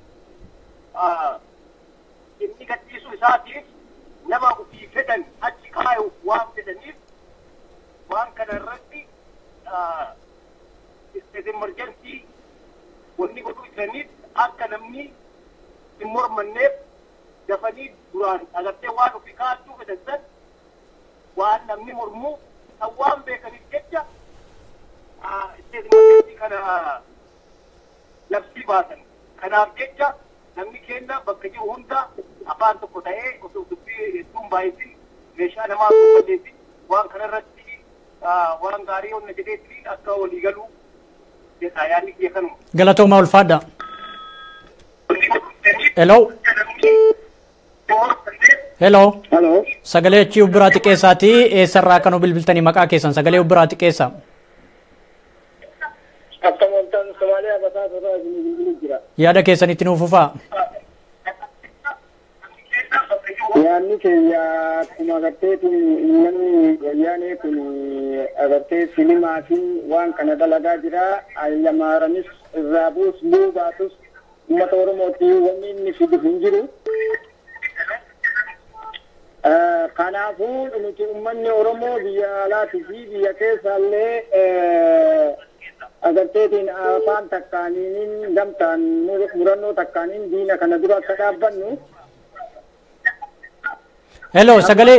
inni gadhiisuu isaatiif nama ofii fedhan achi kaayuuf waan fedhaniif waan kana irratti emergency wanni godhuu isaaniif akka namni hin mormanneef dafanii duraan agartee waan ofii kaachuu fedhan waan namni mormuu kan waan beekaniif jecha isteetimootii kana labsii baasan. Kanaaf jecha namni keenya bakka jiru hunda afaan tokko ta'ee osoo dubbii hedduun baay'atin meeshaa namaa osoo balleessin waan kanarratti waan gaarii honna jedheetti akka walii galuu jedha yaadni kiyya kanuma. Galatooma ulfaadha. Hello. Hello. Hello. Sagalee achii ubbiraa xiqqeessaati eessarraa kan bilbiltanii maqaa keessan sagalee ubbiraa xiqqeessa. Akkamantan Somaaliyaa bataa irraa bilbiluu jira. Yaada keessanitti nuuf fufaa. Yaadni keenya akkuma agarteetu namni wayyaanee kun agartee sinimaa fi waan kana dalagaa jira. Ayyamaaranis irraa buus buu baatus uummata Oromootti wanni inni fidu hin jiru. Kanaafuu nuti uummanni Oromoo biyya alaatii fi biyya keessaallee agarteetiin afaan takkaaniin gamtaan murannoo takkaaniin diina kana dura akka dhaabbannu. Hello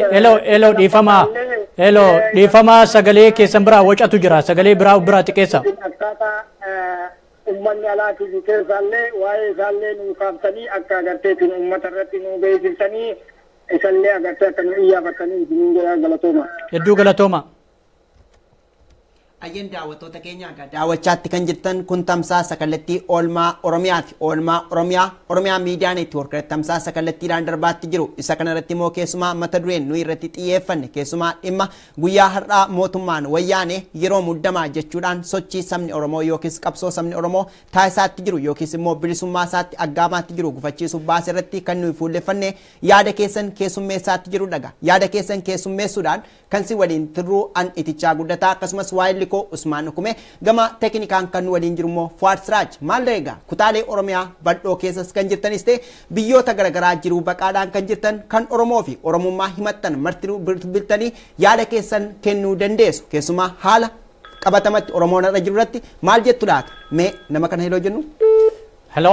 dhiifamaa sagalee keessan biraa wacatu jira sagalee biraa xiqqeessa. Akkaataa uummanni alaatii fi keessaallee waa'ee isaallee nuu kaaftanii akka agarteetiin uummata irratti nuu beeksiftanii isallee agartee akka nu iyyafatanii isiniin jedhaa galatooma. Hedduu galatooma. Ayyan daawwattoota keenya daawwachaatti kan jirtan kun tamsaasa kallattii oolmaa Oromiyaati. Oolmaa Oromiyaa miidiyaa neetwoorkii tamsaasa kallattiidhaan darbaatti jiru. Isa kanarratti immoo keessumaa mata dureen nuyi irratti xiyyeeffanne keessumaa dhimma guyyaa har'aa mootummaan wayyaanee yeroo muddamaa jechuudhaan sochii sabni Oromoo yookiis qabsoo sabni Oromoo taasisaatti jiru yookiis immoo bilisummaa isaatti aggaamaatti jiru gufachiisuuf baase irratti kan nuyi fuulleffanne yaada keessan keessummeessaatti jiru dhaga. Yaada keessan keessummeessuudhaan kan si waliin turruu an itichaa guddataa akkasumas waa'ee ko Usmaan Ukume gama teknikaan kan waliin jiru immoo Fuad Siraaj maal egaa kutaalee Oromiyaa bal'oo keessas kan jirtanis ta'e biyyoota garaagaraa jiru baqaadhaan kan jirtan kan Oromoo fi Oromummaa himattan martinuu bilbiltanii yaada keessan kennuu dandeessu keessumaa haala qabatamatti Oromoon irra jiru irratti maal jettu laata mee nama kana heloo jennu. Hello.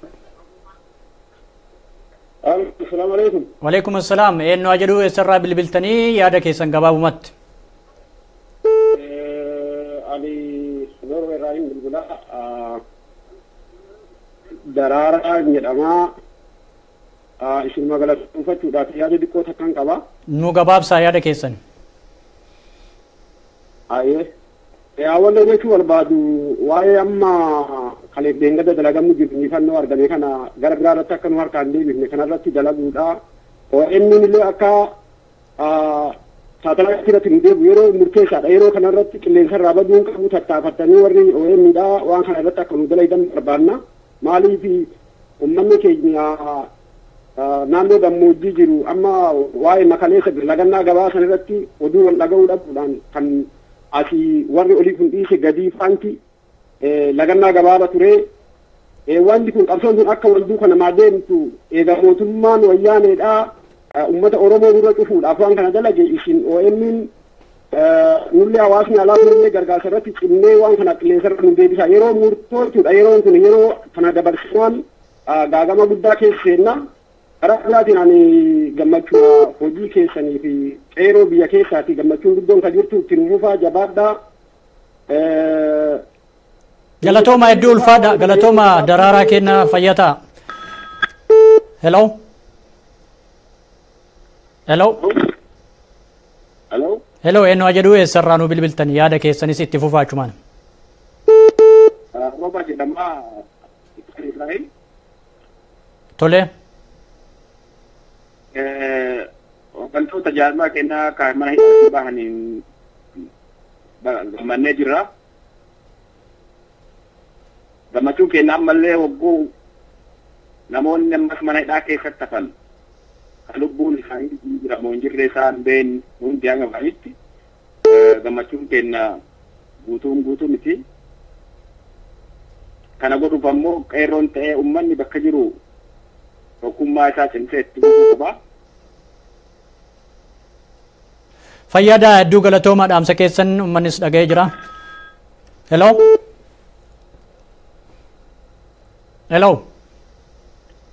Assalamu alaikum. Wa alaikum assalam. Eenyu ajadu eessarraa bilbiltanii yaada keessan gabaabumatti. Ali Zoro Ibrahim bilbila daraaraa jedhamaa isin magaalaa dhuunfachuudhaaf yaada xiqqoo takkan qaba. Nu gabaabsaa yaada keessan. Wanta jechuu barbaadu waa'ee amma kaleef deengada dalagamu jiru injifannoo argame kana gara biraa irratti akka nu harkaan deebifne kanarratti dalaguudha. Inni illee akka saatalaayitii irratti nu deebi'u yeroo murteessaadha. Yeroo kanarratti qilleensa irraa baduun qabu tattaafatanii warri OM'dha waan kana irratti akka nu dalagan barbaanna. Maaliif uummanni keenya naannoo gammoojjii jiru amma waa'ee makaleessa lagannaa gabaa sana irratti oduu wal dhaga'uu dhabuudhaan kan asii warri olii kun dhiise gadii faanti lagannaa gabaarra ture. Wanti kun qabsoon kun akka walduu kana maadeemtu eega mootummaan wayyaaneedha. Ummata Oromoo dura cufuudhaaf waan kana dalage isin OM'n nullee hawaasni alaa nullee gargaarsa irratti cimnee waan kana qilleensa irra nu deebisa. Yeroo murtoo jechuudha. Yeroon kun yeroo kana dabarsinaan gaagama guddaa keessa seenna. Karaa biraatiin ani gammachuu hojii keessanii fi qeeroo biyya keessaati gammachuun guddoon kan jirtu ittiin fufaa jabaadhaa. Galatooma hedduu ulfaadha. Galatooma daraaraa kenna fayyataa. Hello. Hello. Hello. Hello, eenyu ajadu eessarraa nu bilbiltan yaada keessanis itti fufaachumaan. Roba jedhamaa Ibrahim. Tole. Hooggantoota jaarmaa kennaa kan mana hidhatti bahaniin gammannee jirra. Gammachuun keenya ammallee hogguu namoonni ammas mana hidhaa keessatti hafan. Lubbuun isaanii jira moo hin jirre isaan been hundi hanga baay'eetti gammachuun keenya guutuu miti. Kana godhuuf ammoo qeerroon ta'ee uummanni bakka jiru tokkummaa isaa cimsee itti fufuu qaba. Fayyadaa hedduu galatooma dhaamsa keessan uummannis dhaga'ee jira. Hello. Hello.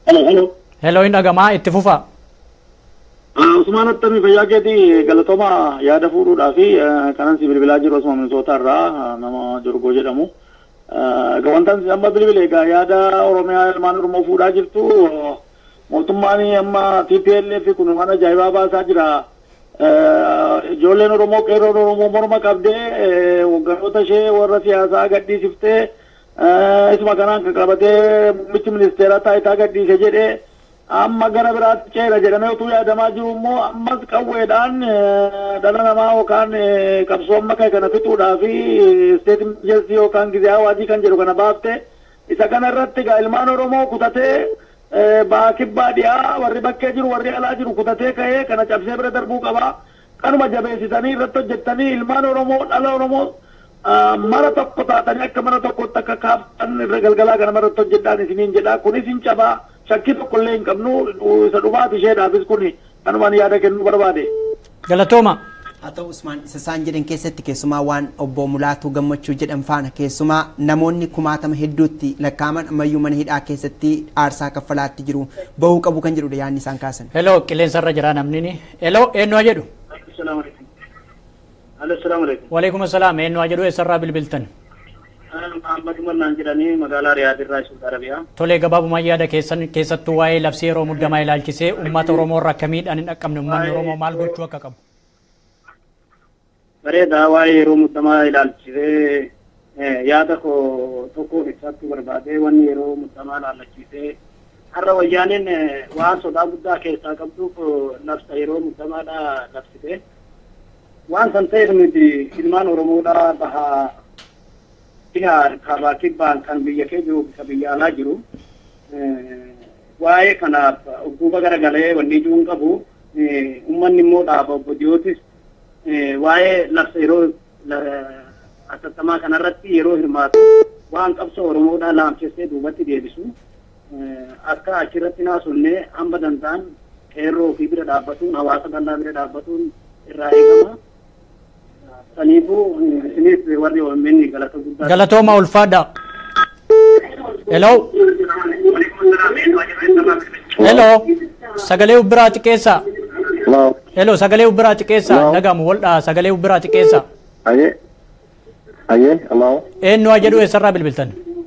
Hello. Hello in dhagamaa itti fufa. Usmaan Attami fayyaa keetii galatooma yaada fuudhuudhaa fi kanan si bilbilaa jiru osuma Minnesota irraa nama Jorgoo jedhamu. Gawantaan amma bilbile egaa yaada Oromiyaa ilmaan Oromoo fuudhaa jirtu mootummaan amma TPLF kun waan ajaa'ibaa baasaa jira. Ijoolleen Oromoo qeerroon Oromoo morma qabdee hogganoota ishee warra siyaasaa gadhiisiftee isuma kanaan qaqqabatee muummichi ministeeraa taayitaa gadhiise jedhee amma gara biraatti ceera jedhamee utuu yaadamaa jiru immoo ammas qawweedhaan dhala namaa yookaan qabsoo amma kana fixuudhaa fi state emergency yookaan gizee hawaasii kan jedhu kana baafte isa kana irratti egaa ilmaan Oromoo kutatee kibbaa dhiyaa warri bakkee jiru warri alaa jiru kutatee ka'ee kana cabsee bira darbuu qaba. Kanuma jabeessitanii irratti hojjettanii ilmaan Oromoo dhala Oromoo mara tokko taatanii akka mana tokkotti akka kaaftan irra galgalaa kana marratti hojjedhaan isiniin jedha. Kunis hin cabaa shakkii tokkollee hin qabnu isa dhumaati isheedhaafis kun kanumaan yaada kennuu barbaade. Galatooma. Haa ta'u Usmaan isa isaan jedhan keessatti keessumaa waan obbo Mulaatuu Gammachuu jedhan faana keessumaa namoonni kumaatama hedduutti lakkaaman ammayyuu mana hidhaa keessatti aarsaa kaffalaatti jiru bahuu qabu kan jedhudha yaadni isaan kaasan. Hello qilleensarra jira namni. Hello eenyu jedhu? Assalamu alaikum. Waalaikum assalam eenyu jedhu eessarraa bilbiltan? Muhammad Umarnaan jedhanii magaalaa Riyaad irraa Saudi Arabiyaa. Tolee gabaabuma yaada keessattuu waa'ee labsii yeroo muddamaa ilaalchisee uummata Oromoo irra akkamiidhaan hin dhaqqabne uummanni Oromoo maal gochuu akka qabu? Bareedaa waa'ee yeroo muddamaa ilaalchisee yaada koo tokko ibsachuu barbaade wanni yeroo muddamaa ilaallachiisee har'a wayyaaniin waan sodaa guddaa keessaa qabduuf labsa yeroo muddamaadhaa labsite waan san ta'eef nuti ilmaan Oromoodhaa bahaa Bihaar kaabaa kibbaan kan biyya kee jiru bisa biyya alaa jiru waa'ee kanaaf dhukkuba garagalee wanni ijuun qabu uummanni immoo dhaaba obbo Diyootis waa'ee labsa yeroo atattamaa kanarratti yeroo hirmaatu waan qabsoo Oromoodhaa laamsessee duubatti deebisu akka achirratti naasunnee hamba danda'an qeerroo ofii bira dhaabbatuun hawaasa bal'aa bira dhaabbatuun irraa eegama. Saniifuu isinis warri OMN galata guddaa. Galatooma ulfaadha. Hello. Hello. Sagalee ubbiraati keessa. Hello sagalee ubbiraati keessa. Dhagamu waldhaa sagalee ubbiraati keessa. Aye. Hello. Eenyu jedhu eessarraa bilbiltan?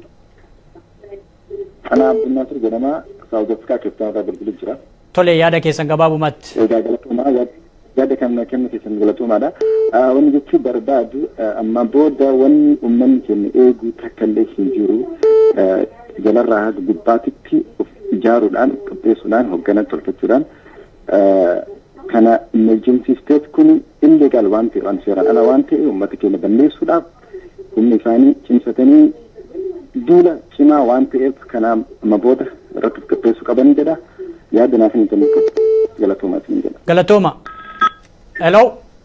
Ana Abdul Nasir jedhama South Africa keessaa bilbilaa jira. Tole yaada keessan gabaabumatti. Egaa galatooma yaada kan kennu keessan galatoomaadha. Wanni jechuu barbaadu amma booda wanni uummanni keenya eeguu takkallee hin jiru jalarraa haga gubbaatitti of ijaaruudhaan qopheessuudhaan hoogganaa tolfachuudhaan kana emergency state kun illegal waan ta'e waan seeraan ala waan ta'e uummata keenya balleessuudhaaf humni isaanii cimsatanii duula cimaa waan ta'eef kana amma booda irratti qopheessuu qaban jedha yaada naaf hin kennu galatoomaa sin jedha. Galatooma. Hello.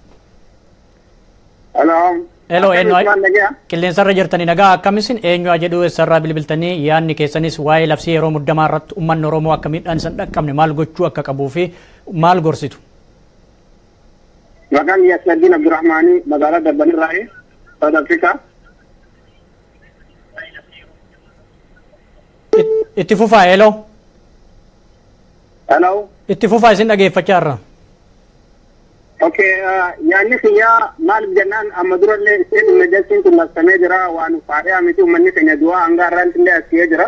Hello eenyu qilleensarra jirtanii nagaa akkamisin eenyu jedhu eessarraa bilbiltanii yaadni keessanis waa'ee labsii yeroo muddamaa irratti uummanni Oromoo akkamiidhaan san dhaqqabne maal gochuu akka qabuu fi maal gorsitu? Maqaan Yassaddiin Abdurrahmaanii magaalaa Durban irraa South Africa. Itti fufaa hello. Hello. Itti fufaa isin dhageeffachaa irra. Okay, yaanni kiyyaa maal jennaan amma durallee state emergency kun labsamee jira waan faadhee miti uummanni keenya du'aa hanga har'aatti illee asii jira.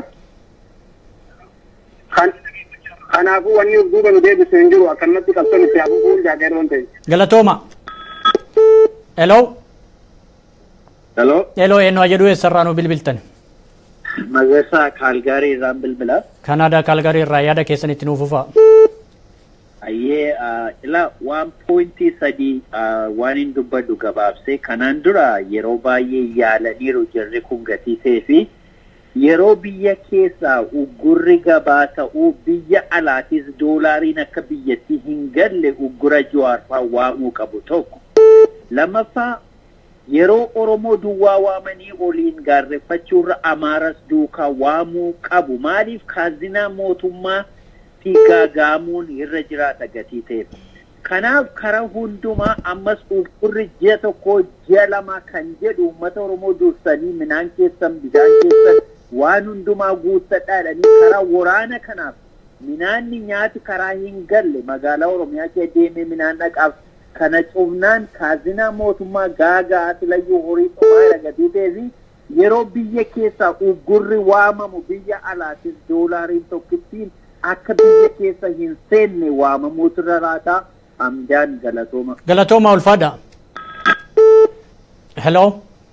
Kanaafuu wanni duuba nu deebisu hin jiru akkanumatti qabsoon itti hafuuf jaaqee waan ta'e. Galatooma. Hello. Hello. Hello eenyu jedhu eessarraa nu bilbiltan? Magarsaa Kaalgaarii irraan bilbila. Kanaadaa Kaalgaarii irraa yaada keessanitti nuuf fufaa. Ayyee ila 1.3 waan hin dubbadhu gabaabsee kanaan dura yeroo baay'ee yaalaniiru jirri kun gatiisee fi yeroo biyya keessaa uggurri gabaa ta'uu biyya alaatis doolaariin akka biyyatti hin galle uggura Jawaarfaa waamuu qabu tokko. Lammaffaa yeroo Oromoo duwwaa waamanii oliin gaarreeffachuurra Amaaras duukaa waamuu qabu. Maaliif kaazinaa mootummaa gaagaamuun irra jiraata gatii ta'eef. Kanaaf karaa hundumaa ammas uggurri ji'a tokko ji'a lama kan jedhu uummata Oromoo dursanii midhaan keessan bishaan keessan waan hundumaa guuttadhaadhanii karaa waraana kanaaf minaanni nyaati karaa hin galle magaalaa Oromiyaa kee deemee minaan dhaqaaf kana cufnaan kaazinaa mootummaa gaagaa asilayyuu horii dhumaa dhagatee deebi yeroo biyya keessaa uggurri waamamu biyya alaatis doolaariin tokkittiin akka biyya keessa hin seenne waamamuutu raraataa Hamdaan galatooma. Galatooma ulfaadha. Hello.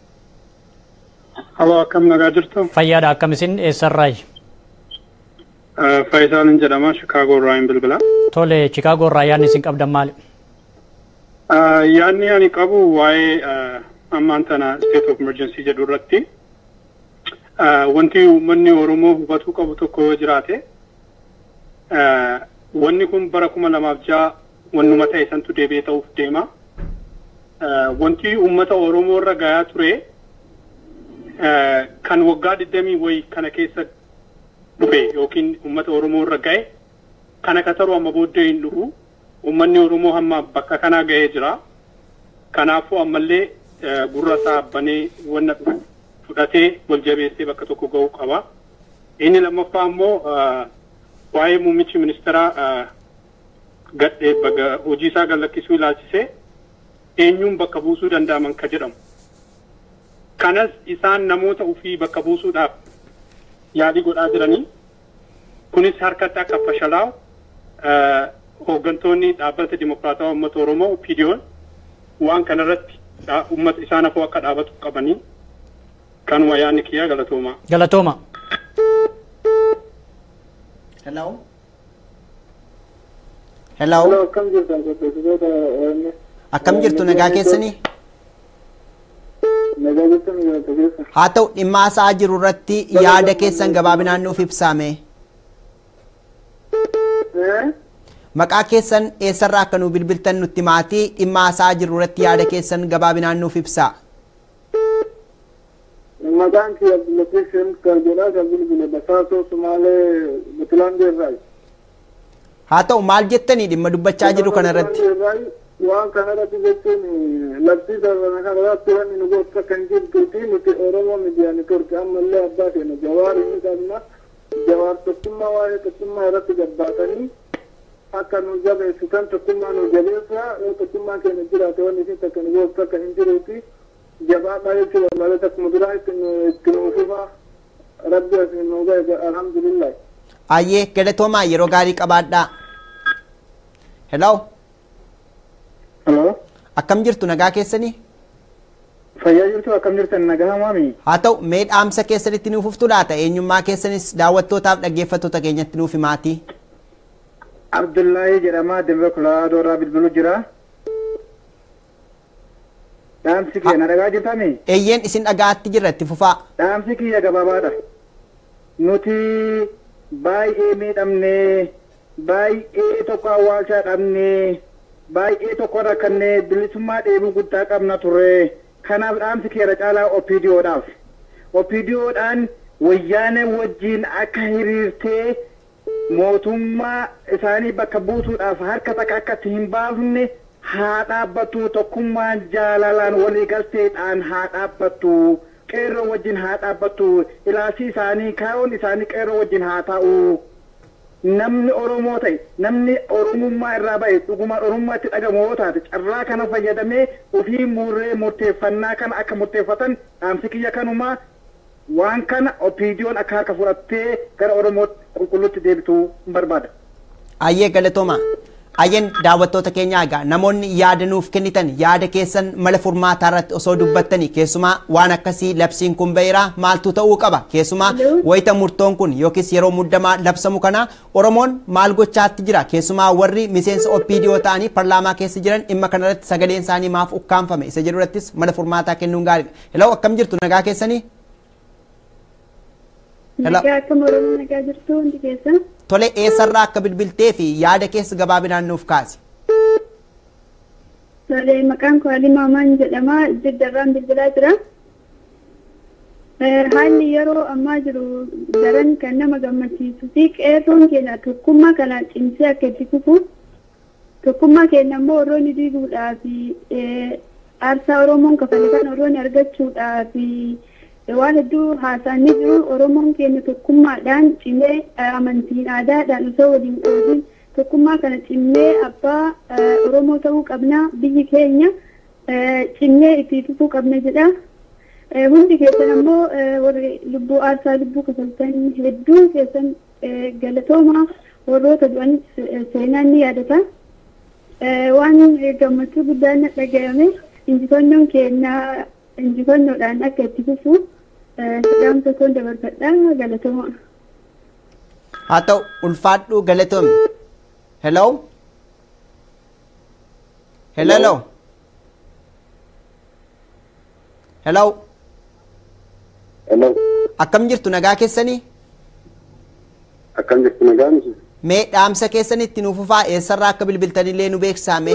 Hello, akkam nagaa jirtu? Fayyaadha akkam isin eessarraayi? Faayisaan jedhama Chicago irraa hin bilbila. Tole Chicago irraa yaadni isin qabdan maali? Yaadni ani qabu waa'ee ammaan tana state of emergency jedhu irratti wanti uummanni Oromoo hubatuu qabu tokko yoo jiraate wanni kun bara 2006 wannuma ta'e santu deebi'ee ta'uuf deema. Wanti uummata Oromoo irra gayaa ture kan waggaa 20 wayi kana keessa dhufe yookiin uummata Oromoo irra gaye kana kataruu amma booddee hin dhufu uummanni Oromoo hamma bakka kanaa gahee jira. Kanaafuu ammallee gurra isaa banee wanna fudhatee wal jabeessee bakka tokko gahuu qaba. Inni lammaffaa immoo waa'ee muummichi ministeeraa gadhee hojii isaa gallakkisuu ilaalchisee eenyuun bakka buusuu danda'aman ka jedhamu. Kanas isaan namoota ofii bakka buusuudhaaf yaadii godhaa jiranii. Kunis harkatti akka fashalaa'u hooggantoonni dhaabbata dimokiraatawaa uummata Oromoo PDO'n waan kanarratti uummata isaan afoo akka dhaabatu qabanii kanuma yaadni kiyyaa galatooma. Galatooma. Hello. Hello. Akkam jirtu nagaa keessanii? Haa ta'u dhimma isaa jiru irratti yaada keessan gabaabinaan nuuf ibsaame. Maqaa keessan eessarraa akka nu bilbiltan nutti maatii dhimma isaa jiru irratti yaada keessan gabaabinaan nuuf ibsaa. Maqaan kiyya Abdullatif Karjedhaa kan bilbile Basaasoo Sumaalee Butilaandeerraayi. Haa ta'u maal jettanii dhimma dubbachaa jiru kana irratti? Waan kana irratti jechuun labsii darbana kana irratti wanni nu goota kan jirtuuti nuti Oromoo miidiyaanii turte ammallee abbaa keenya Jawaar inni qabna. Jawaar tokkummaa waa'ee tokkummaa irratti gabbaatanii akka nu jabeessitan tokkummaa nu jabeessa yoo tokkummaa keenya jiraate wanni isin takka nu goota akka hin jiruuti. Jabaadhaa jechuun wallaalee akkuma duraa itti nuufufa rabbi asin nu gahe alhamdulillah. Ayyee galatoomaa yeroo gaarii qabaadhaa. Hello. Hello. Akkam jirtu nagaa keessanii? Fayyaa jirtu akkam jirtan nagaa maami? Haa ta'u mee dhaamsa keessanitti nuuf huftu laata eenyummaa keessanis daawwattootaaf dhaggeeffattoota keenyatti nuuf himaatii. Abdullahi jedhama Denver Colorado irraa bilbilu jira. Dhaamsi kiyya na dhagaa jirtami? Eeyyeen isin dhagaatti jirra itti fufaa. Dhaamsi kiyya gabaabaadha. Nuti baay'ee miidhamnee baay'ee tokko awwaalchaa dhabnee baay'ee tokko rakkannee bilisummaa dheebuu guddaa qabna turre. Kanaaf dhaamsi kiyya caalaa OPDO'dhaaf. OPDO'dhaan wayyaanee wajjin akka hiriirtee mootummaa isaanii bakka buusuudhaaf harka takka akkatti hin baafne haa dhaabbattu tokkummaan jaalalaan waliigalteedhaan haa dhaabbattu qeerroo wajjin haa dhaabbattu ilaasii isaanii kaa'uun isaanii qeerroo wajjin haa ta'u namni Oromoo ta'e namni Oromummaa irraa ba'e dhugumaan Oromummaatti dhagamu yoo taate carraa kana fayyadamee ofii murree murteeffannaa kana akka murteeffatan dhaamsi kiyya kanumaa waan kana OPDO'n akka harka fudhattee gara Oromoo qulqulluutti deebituu barbaada. Ayyee galatooma. Ayyeen daawwattoota keenyaa egaa namoonni yaada nuuf kennitan yaada keessan mala furmaataa irratti osoo dubbattanii keessumaa waan akkasii labsiin kun ba'eera maaltu ta'uu qaba keessumaa wayita murtoon kun yookiis yeroo muddamaa labsamu kana Oromoon maal gochaatti jira keessumaa warri miseensa OPDO ta'anii parlaamaa keessa jiran dhimma kanarratti sagaleen isaanii maaf ukkaanfame isa jedhu irrattis mala furmaataa kennuun gaariidha. Hello akkam jirtu nagaa keessanii? Nagaa akkam Oromoo nagaa jirtu hundi keessan? Tole eessarraa akka bilbiltee fi yaada keessa gabaabinaan nuuf kaasi. Tole maqaan koo Alii Maamaan jedhama Jiddarraan bilbilaa jira. Haalli yeroo ammaa jiru daran kan nama gammachiisuu fi qeerroon keenya tokkummaa kana cimsee akka itti fufu tokkummaa keenya immoo warroonni diiguudhaa fi aarsaa Oromoon kafale kan warroonni argachuudhaa fi waan hedduu haasa'anii jiru. Oromoon keenya tokkummaadhaan cimee amantiin aadaadhaan osoo waliin qoodin tokkummaa kana cimee abbaa Oromoo ta'uu qabna. Biyyi keenya cimee itti fufuu qabna jedha. Hundi keessan ammoo warri lubbuu aarsaa lubbuu kafaltan hedduu keessan galatooma warroota du'anis seenaan ni yaadata. Waan gammachuu guddaan dhaga'ame injifannoon keenya injifannoodhaan akka itti fufu dhaamsa koon dabarfadha galatooma. Haa ta'u ulfaadhu galatoomi. Hello? Hello? Hello? Hello. Akkam jirtu nagaa keessanii? Akkam jirtu nagaa miti? Mee dhaamsa keessan itti nuuf fufaa eessarraa akka bilbiltanillee nu beeksisame?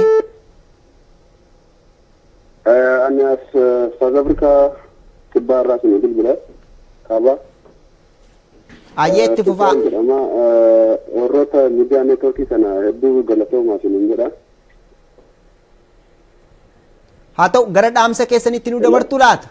Ani as South Africa kibbaarraa sinu bilbila kaaba. Ayyee itti fufaa. Warroota miidiyaa neetwoorkii sana hedduu galatoomaa sinin jedha. Haa ta'u gara dhaamsa keessanitti nu dabartu laata?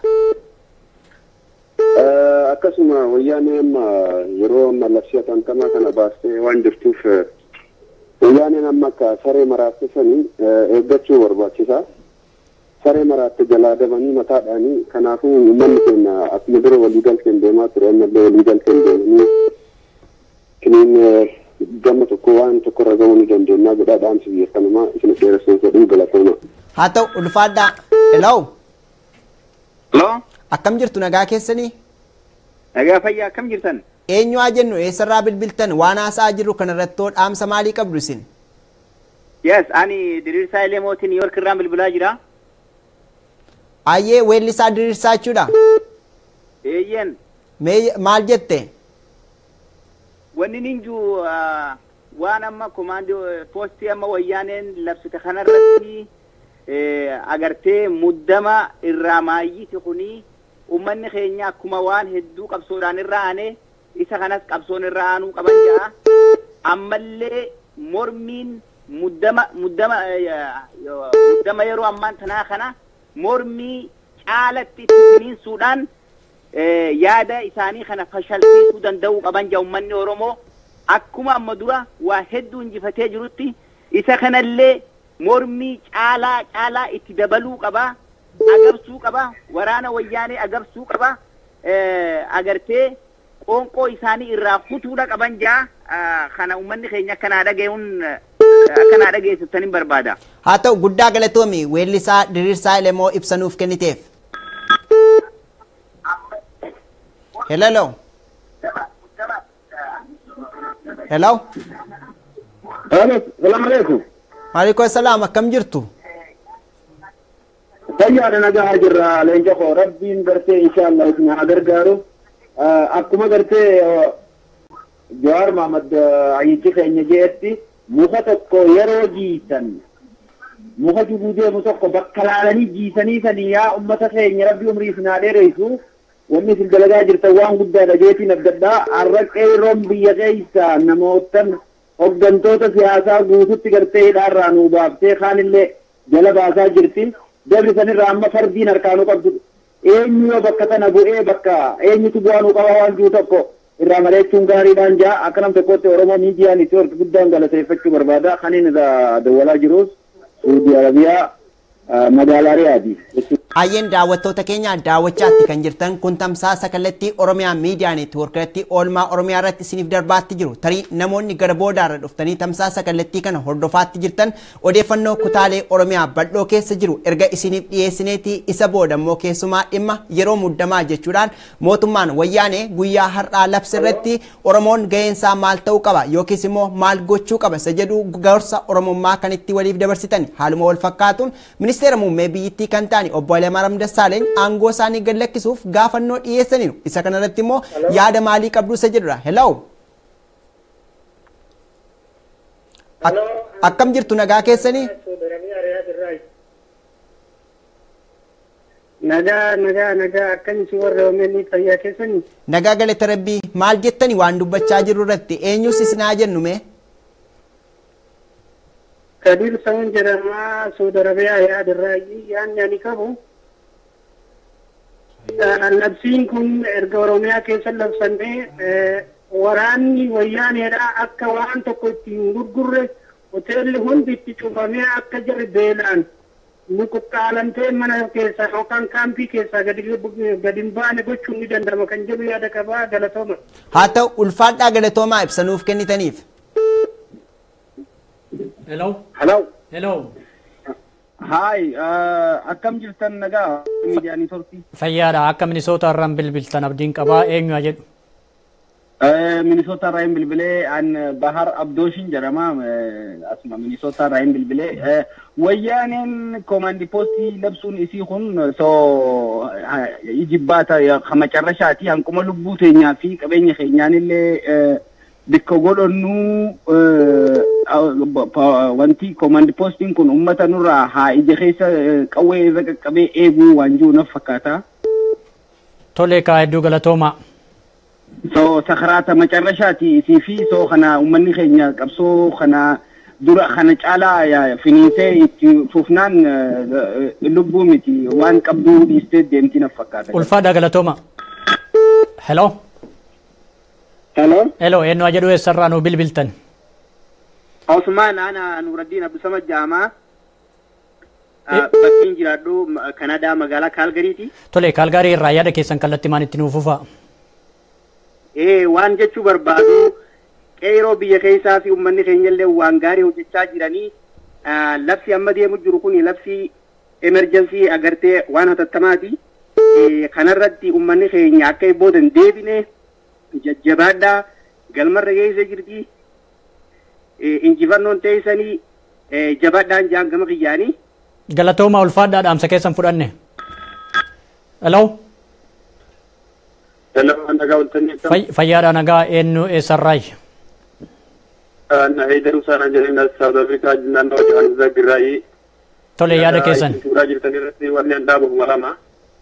Akkasuma wayyaanee amma yeroo amma labsii atantamaa kana baastee waan jirtuuf wayyaaneen amma akka saree maraatte sanii eeggachuu barbaachisa. Saree maraatte jalaa dabanii mataadhaanii kanaafuu uummanni keenya akkuma dura waliigalteen deemaa ture ammallee waliigalteen deemanii kiniin gamma tokko waan tokko irra gahuu ni dandeenya jedhaa dhaamsi biyya kanumaa isin dheeressuun fedhuu galatooma. Haa ta'u ulfaadhaa. Hello? Hello? Akkam jirtu nagaa keessanii? Nagaa fayyaa akkam jirtan? Eenyu haa jennu eessarraa bilbiltan waan haasa'aa jirru kanarrattoo dhaamsa maalii qabdu isin? Yes, ani Diriirsaa Eleemootii New York irraan bilbilaa jira. Ayyee weellisaa Diriirsaa jechuudha? Eeyyen. Maal jette? Wanni ninju waan amma komaandii poostii amma wayyaaneen labsite kanarratti agartee muddama irraa maayyiti kunii ummanni keenya akkuma waan hedduu qabsoodhaan irra aane isa kanas qabsoon irra aanuu qaban jaa ammallee mormiin muddama yeroo ammaan tanaa kana mormii caalatti itti finiinsuudhaan yaada isaanii kana fashalsiisuu danda'uu qaban jaa ummanni Oromoo akkuma amma dura waa hedduu injifatee jirutti isa kanallee mormii caalaa itti dabaluu qaba. Agabsuu qaba waraana wayyaanee agabsuu qaba agartee qoonqoo isaanii irraa kutuudha qaban jaa kana ummanni keenya akkanaa dhageessitaniin barbaada. Haa ta'u guddaa galatoomi weellisaa Diriirsaa Elemoo ibsa nuuf kenniteef. Hello? Hello? Salaam alaikum. Maaleykum salaam akkam jirtu? Fayyaadha nagaa jirra leenca koo rabbiin gartee inshallah isin haa gargaaru akkuma gartee Jawaar Mahmad ayyichi keenya jeetti muka tokko yeroo jiisan muka jubuu deemu tokko bakka laalanii jiisanii sanii yaa ummata keenya rabbi umrii isin haa dheereysu wanni isin dalagaa jirtan waan guddaadha jeetiin abdadhaa arraqee yeroon biyya keessa namootan hoggantoota siyaasaa guututti gartee hidhaarraa nuu baaftee kaanillee jala baasaa jirti. Dabri sanirraa amma fardiin harkaanuu qabdu eenyu yoo bakka tana bu'ee bakka eenyutu bu'aanuu qaba waan jiru tokko irraa maleechuun gaariidhaan jaa akka nam tokkotti Oromoo miidiyaan itti hortu guddaan galateeffachuu barbaada kaniin irraa dawwalaa jirus Suudi Arabiyaa magaalaa Riyaadii. Ayyeen daawwattoota keenya daawwachaatti kan jirtan kun tamsaasa kallattii Oromiyaa miidiyaa neetwoorkii oolmaa Oromiyaa irratti isiniif darbaatti jiru. Tarii namoonni gara boodaarra dhuftanii tamsaasa kallattii kana hordofaatti jirtan odeeffannoo kutaalee Oromiyaa bal'oo keessa jiru erga isiniif dhiyeessineeti isa booda immoo keessumaa dhimma yeroo muddamaa jechuudhaan mootummaan wayyaanee guyyaa har'aa labsa irratti Oromoon gaheensaa maal ta'uu qaba yookiis immoo maal gochuu qaba isa jedhu gorsa Oromummaa kan itti waliif dabarsitan haaluma wal fakkaatuun ministeera muummee biyyattii kan ta'an obbo Hayilamaariyaam Dassaaleeny aangoo isaanii gad lakkisuuf gaafannoo dhiyeessaniiru. Isa kanarratti immoo yaada maalii qabdu isa jedhudha. Hello. Akkam jirtu nagaa keessanii? Nagaa akkamitti warra oomishni fayyaa keessanii? Nagaa galata rabbii maal jettanii waan dubbachaa jirru irratti eenyus isinaa jennume? Kadir Saman jedhama Saudi Arabiyaa yaadarraa yaadni ani qabu labsiin kun erga Oromiyaa keessa labsamee waraanni wayyaaneedha akka waan tokko ittiin gurgurre hoteelli hundi itti cufamee akka jarri beelaan nu qaqqaalamtee mana keessaa yookaan kaampii keessaa gadi hin baane gochuun ni danda'ama kan jedhu yaada qabaa galatooma. Haa ta'u ulfaadhaa galatoomaa ibsanuuf kennitaniif. Hello. Hello. Hello. Hi, akkam jirtan nagaa miidiyaa neetworkii. Fayyaadha akka Minisoota irraan bilbiltan abdiin qabaa eenyu jedhu. Minisoota irraa bilbilee an Bahar Abdooshin jedhama asuma Minisoota irraa bilbilee wayyaaneen koomandi poostii labsuun isii kun soo ijibbaata macarrashaati hanquma lubbuu teenyaa fi qabeenya keenyaan illee bikka godhannu wanti koomandi poostiin kun uummata nurraa haa ija keessa qawwee irra qaqqabee eeguu waan jiru naf fakkaata. Tole kaa hedduu galatooma. So sakarata macarrashaati isii fi so kana uummanni keenya qabsoo kana dura kana caalaa finiisee itti fufnaan lubbuu miti waan qabduu dhiistee deemti naf fakkaata. Ulfaadhaa galatooma. Hello. Hello. Hello eenyu jedhu eessarraa nu bilbiltan. Osman ana Nuruddin Abdusamad Jaamaa. Bakkiin jiraadhu Kanadaa magaalaa Kaalgariiti. Tole Kaalgarii irraa yaada keessan kallattii maan itti nuuf uffaa. Waan jechuu barbaadu qeeroo biyya keessaa fi uummanni keenya illee waan gaarii hojjechaa jiranii labsi amma deemu jiru kun labsi emerjensii agartee waan hatattamaati. Kanarratti uummanni keenya akka boodan deebine jajjabaadhaa galmarra geessee jirti. Injifannoon teessanii jabaadhaan jaan gama kiyyaanii. Galatooma ulfaadhaa dhaamsa keessan fudhanne. Hello. Fayyaadha nagaa eenyu eessarraay. Na Haydar Usaan jedhanii South Africa naannoo Johannesburg irraa. Tole yaada keessan. Suuraa jirtan irratti wanni an dhaabamu malama.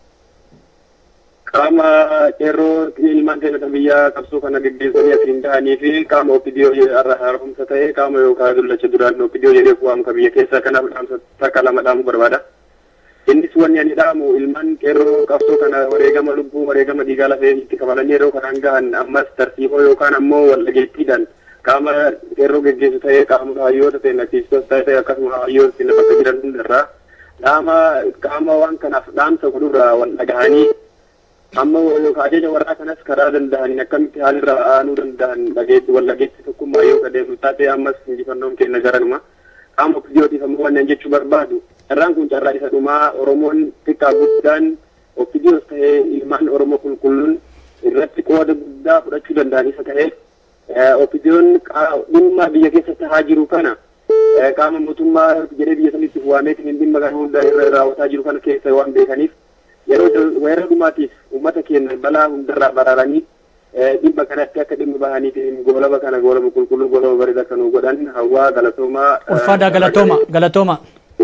Qaama qeerroo ilmaan keenya biyya qabsoo kana gaggeessanii asiin ta'anii fi qaama OPDO haaromsa ta'ee qaama yookaan dullacha duraan OPDO jedhee waamu biyya keessaa kanaaf dhaamsa takka lama dhaamu barbaada. Innis wanni ani dhaamu ilmaan qeerroo qabsoo kana wareegama lubbuu wareegama dhiigaa lafee itti kabalanii yeroo kanaan gahan ammas tartiiboo yookaan ammoo waldhageettiidhaan qaama qeerroo geggeessu ta'ee qaama hayyoota ta'e aktiivistoota ta'e akkasuma hayyoota ta'e bakka jiran hundarraa qaama waan kanaaf dhaamsa godhurraa wal dhagahanii amma yookaan ajaja warraa kanas karaa danda'aniin akkamitti haalirra aanuu danda'an wal dhageessi tokkummaa yoo qadeemu taatee ammas injifannoon kenna garanuma qaama OPDOtiif ammoo waan jechuu barbaadu. Irraan kun carraa isa dhumaa Oromoon xiqqaa guddaan OPDOs ta'ee ilmaan Oromoo qulqulluun irratti qooda guddaa fudhachuu danda'an isa ta'ee OPDOn dhimma biyya keessatti haa jiru kana qaama mootummaa jedhee biyya sanitti waameetiin dhimma kana hunda irra raawwataa jiru kana keessa waan beekaniif yeroo dhumaatiif uummata keenya balaa hundarraa baraaranii dhimma kanatti akka dhimma bahaniitiin goolaba kana goolaba qulqulluu goolaba bareeda kanuu godhan hawaa galatoomaa. Ulfaadhaa galatooma.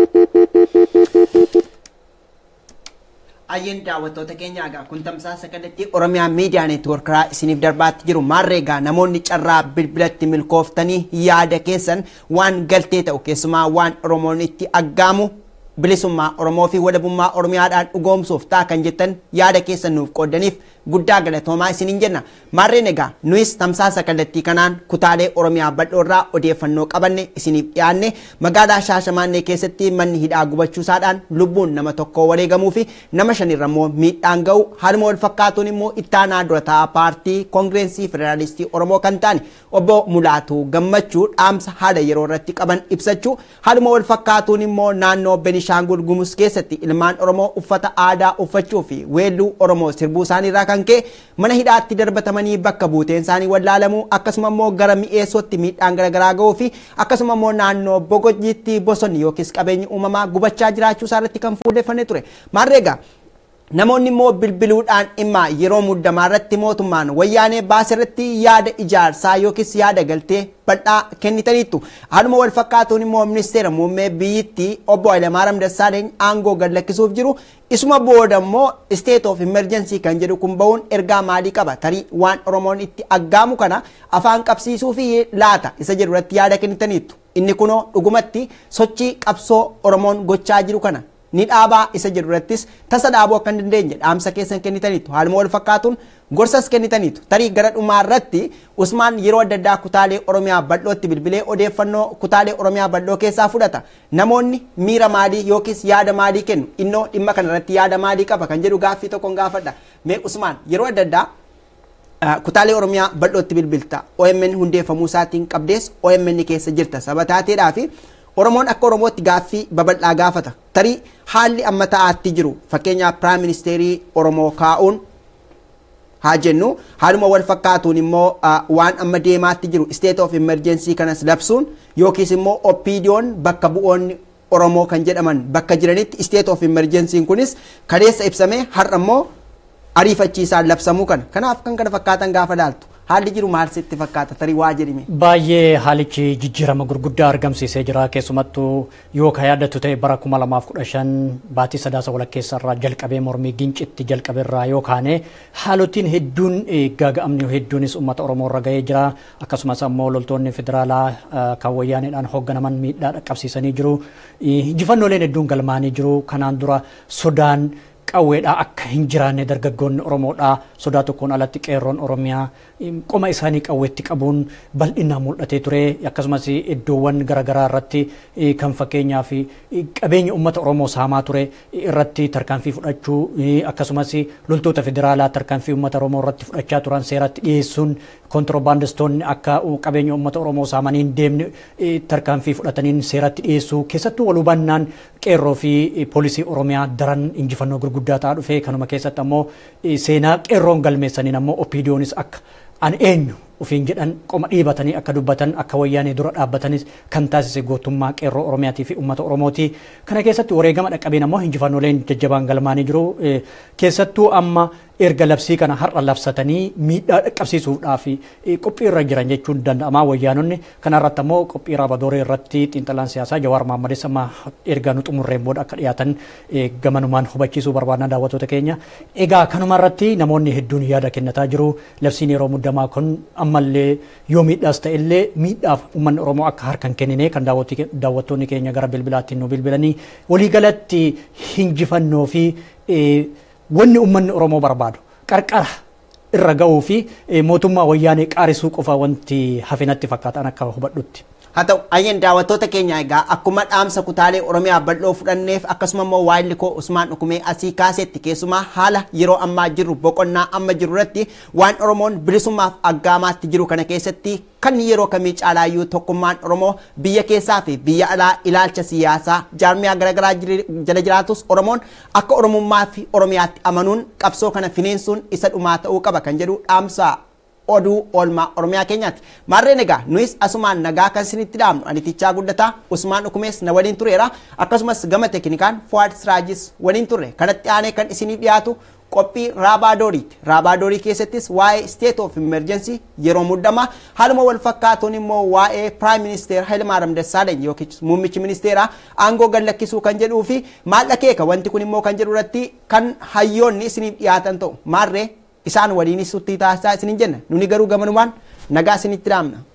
Ayyin daawwattoota keenya egaa kun tamsaasa kallattii Oromiyaa Miidiyaa Neetwoorkiraa isiniif darbaatti jiru maarreegaa namoonni carraa bilbilatti milkooftanii yaada keessan waan galtee ta'u keessumaa waan Oromoon itti aggaamu bilisummaa Oromoo fi walabummaa Oromiyaadhaan dhugoomsuuf ta'a kan jettan yaada keessan nuuf qoodaniif guddaa galatoomaa isiniin jenna. Maarreen egaa nuyis tamsaasa kallattii kanaan kutaalee Oromiyaa bal'oorraa odeeffannoo qabanne isiniif dhiyaanne magaalaa Shaashamannee keessatti manni hidhaa gubachuusaadhaan lubbuun nama tokkoo wareegamuu fi nama shanirra immoo miidhaan ga'u haaluma wal fakkaatuun immoo ittaanaa dura taa'aa paartii Koongireensii Federaalistii Oromoo kan ta'an obbo Mulaatuu Gammachuu dhaamsa haala yeroo irratti qaban ibsachuu haaluma wal fakkaatuun immoo naannoo Benishaangul Gumuz keessatti ilmaan Oromoo uffata aadaa uffachuu fi weelluu Oromoo sirbuu isaaniirraa kan ka'e mana hidhaatti darbatamanii bakka buuteen isaanii wallaalamuu akkasuma immoo gara mi'eessootti miidhaan garaagaraa ga'uu fi akkasuma immoo naannoo Bogojiitti bosonni yookiis qabeenyi uumamaa gubachaa jiraachuu isaarratti kan fuulleffannee ture. Maarreegaa namoonni immoo bilbiluudhaan dhimma yeroo muddamaa irratti mootummaan wayyaanee baase irratti yaada ijaarsaa yookiis yaada galtee bal'aa kennitaniitu. Haaluma wal fakkaatuun immoo ministeera muummee biyyattii obbo Hayilamaariyaam Dassaaleeny aangoo gad lakkisuuf jiru. Isuma booda immoo state of emergency kan jedhu kun ba'uun ergaa maalii qaba? Tarii waan Oromoon itti aggaamu kana afaan qabsiisuu fi laata isa jedhu irratti yaada kennitaniitu. Inni kunoo dhugumatti sochii qabsoo Oromoon gochaa jiru kana ni dhaabaa isa jedhu irrattis tasa dhaabuu akka hin dandeenye dhaamsa keessan kennitaniitu haaluma wal fakkaatuun gorsas kennitaniitu tarii gara dhumaa irratti Usmaan yeroo adda addaa kutaalee Oromiyaa bal'ootti bilbilee odeeffannoo kutaalee Oromiyaa bal'oo keessaa fudhata namoonni miira maalii yookiis yaada maalii kennu innoo dhimma kana irratti yaada maalii qaba kan jedhu gaaffii tokkoon gaafadha mee Usmaan yeroo adda addaa kutaalee Oromiyaa bal'ootti bilbilta OMN hundeeffamuu isaatiin qabdees OMN keessa jirta saba taateedhaa fi Oromoon akka Oromootti gaaffii babal'aa gaafata tarii haalli amma ta'aatti jiru fakkeenyaaf Prime Ministerii Oromoo kaa'uun haa jennu haaluma wal fakkaatuun immoo waan amma deemaatti jiru State of Emergency kanas labsuun yookiis immoo OPDO'n bakka bu'oonni Oromoo kan jedhaman bakka jiranitti State of Emergency kunis kaleessa ibsamee har'a immoo ariifachiisaan labsamuu kanaaf kan kana fakkaatan gaafa laaltu haalli jiru maal sitti fakkaata tarii waa jedhime baay'ee haalichi jijjiirama gurguddaa argamsiisee jira keessumattuu yoo ka yaadatu ta'e bara 2015 baatii sadaasa walakkeessa irraa jalqabee mormii gincitti jalqabe irraa yoo kaane haalotiin hedduun gaaga'amni hedduunis uummata Oromoo irra ga'ee jira akkasumas ammoo loltoonni federaalaa kan wayyaaneedhaan hoogganaman miidhaa dhaqqabsiisanii jiru injifannooleen hedduun galmaanii jiru kanaan dura sodaan qawweedhaa akka hin jiraanne dargaggoonni Oromoodhaa sodaa tokkoon alatti qeerroon Oromiyaa qoma isaanii qawweetti qabuun bal'inaan mul'atee ture akkasumas iddoowwan garaagaraa irratti kan fakkeenyaa fi qabeenya uummata Oromoo saamaa ture irratti tarkaanfii fudhachuu akkasumas loltoota federaalaa tarkaanfii uummata Oromoo irratti fudhachaa turan seeratti dhiyeessuun kontiroobaandistoonni akka qabeenya uummata Oromoo saamanii hin deemne tarkaanfii fudhataniin seeratti dhiyeessuu keessattuu wal hubannaan qeerroo fi poolisii Oromiyaa daran injifannoo gurguddaa ta'aa dhufe kanuma keessatti ammoo seenaa qeerroon galmeessaniin ammoo OPDO'nis akka an eenyu ufiin jedhan qoma dhiibatanii akka dubbatan akka wayyaanee dura dhaabbatanis kan taasise gootummaa qeerroo Oromiyaatii fi uummata Oromooti kana keessatti wareegama dhaqqabeen ammoo injifannooleen jajjabaan galmaanii jiru keessattuu amma erga labsii kana har'a labsatanii miidhaa dhaqqabsiisuudhaaf qophii irra jiran jechuun danda'ama wayyaanonni kana irratti ammoo qophii raabadooree irratti xiinxalaan siyaasaa Jawaar Maammadis amma erga nu xumurreen booda akka dhiyaatan gamanumaan hubachiisuu barbaadna daawwattoota keenya egaa kanuma irratti namoonni hedduun yaada kennataa jiru labsiin yeroo muddamaa kun ammallee yoo miidhaas ta'ellee miidhaaf uummanni Oromoo akka harkan kennine kan daawwattoonni keenya gara bilbilaatti nu bilbilanii waliigalatti injifannoo fi wanni uummanni Oromoo barbaadu qarqara irra ga'uu fi mootummaa wayyaanee qaarisuu qofa wanti hafinatti fakkaatan akka hubadhutti. haa ta'u ayyan daawwattoota keenya egaa akkuma dhaamsa kutaalee Oromiyaa bal'oo fudhanneef akkasuma immoo waayilli koo Usmaan Dhukumee asii kaasetti keessumaa haala yeroo ammaa jirru boqonnaa amma jiru irratti waan Oromoon bilisummaaf aggaamaatti jiru kana keessatti kan yeroo kamii caalaayyuu tokkummaan Oromoo biyya keessaa fi biyya alaa ilaalcha siyaasaa jaarmiyaa garaagaraa jala jiraatus Oromoon akka Oromummaa fi Oromiyaatti amanuun qabsoo kana fineensuun isa dhumaa ta'uu qaba kan jedhu dhaamsa oduu oolmaa Oromiyaa keenyaatti maarreen egaa nuyis asumaan nagaa kan isinitti dhaamnu anitichaa guddataa Usmaan Dhukumees na waliin tureera akkasumas gama teknikaan Fuad Siraajis waliin turre kanatti aanee kan isiniif dhiyaatu qophii Raabaadoorii Raabaadorii keessattis waa'ee State of Emergency yeroo muddamaa haaluma wal fakkaatuun immoo waa'ee Prime Minister Hayilemaariyaam Dassaaleeny yookiin muummichi ministeeraa aangoo gallakkisuu kan jedhuu fi maal akeeka wanti kun immoo kan jedhu irratti kan hayyoonni isiniif dhiyaatan ta'u maarree isaan waliinis sutti taasisaa isinin jenna nuni garuu gamanumaan nagaa isinitti dhaamna.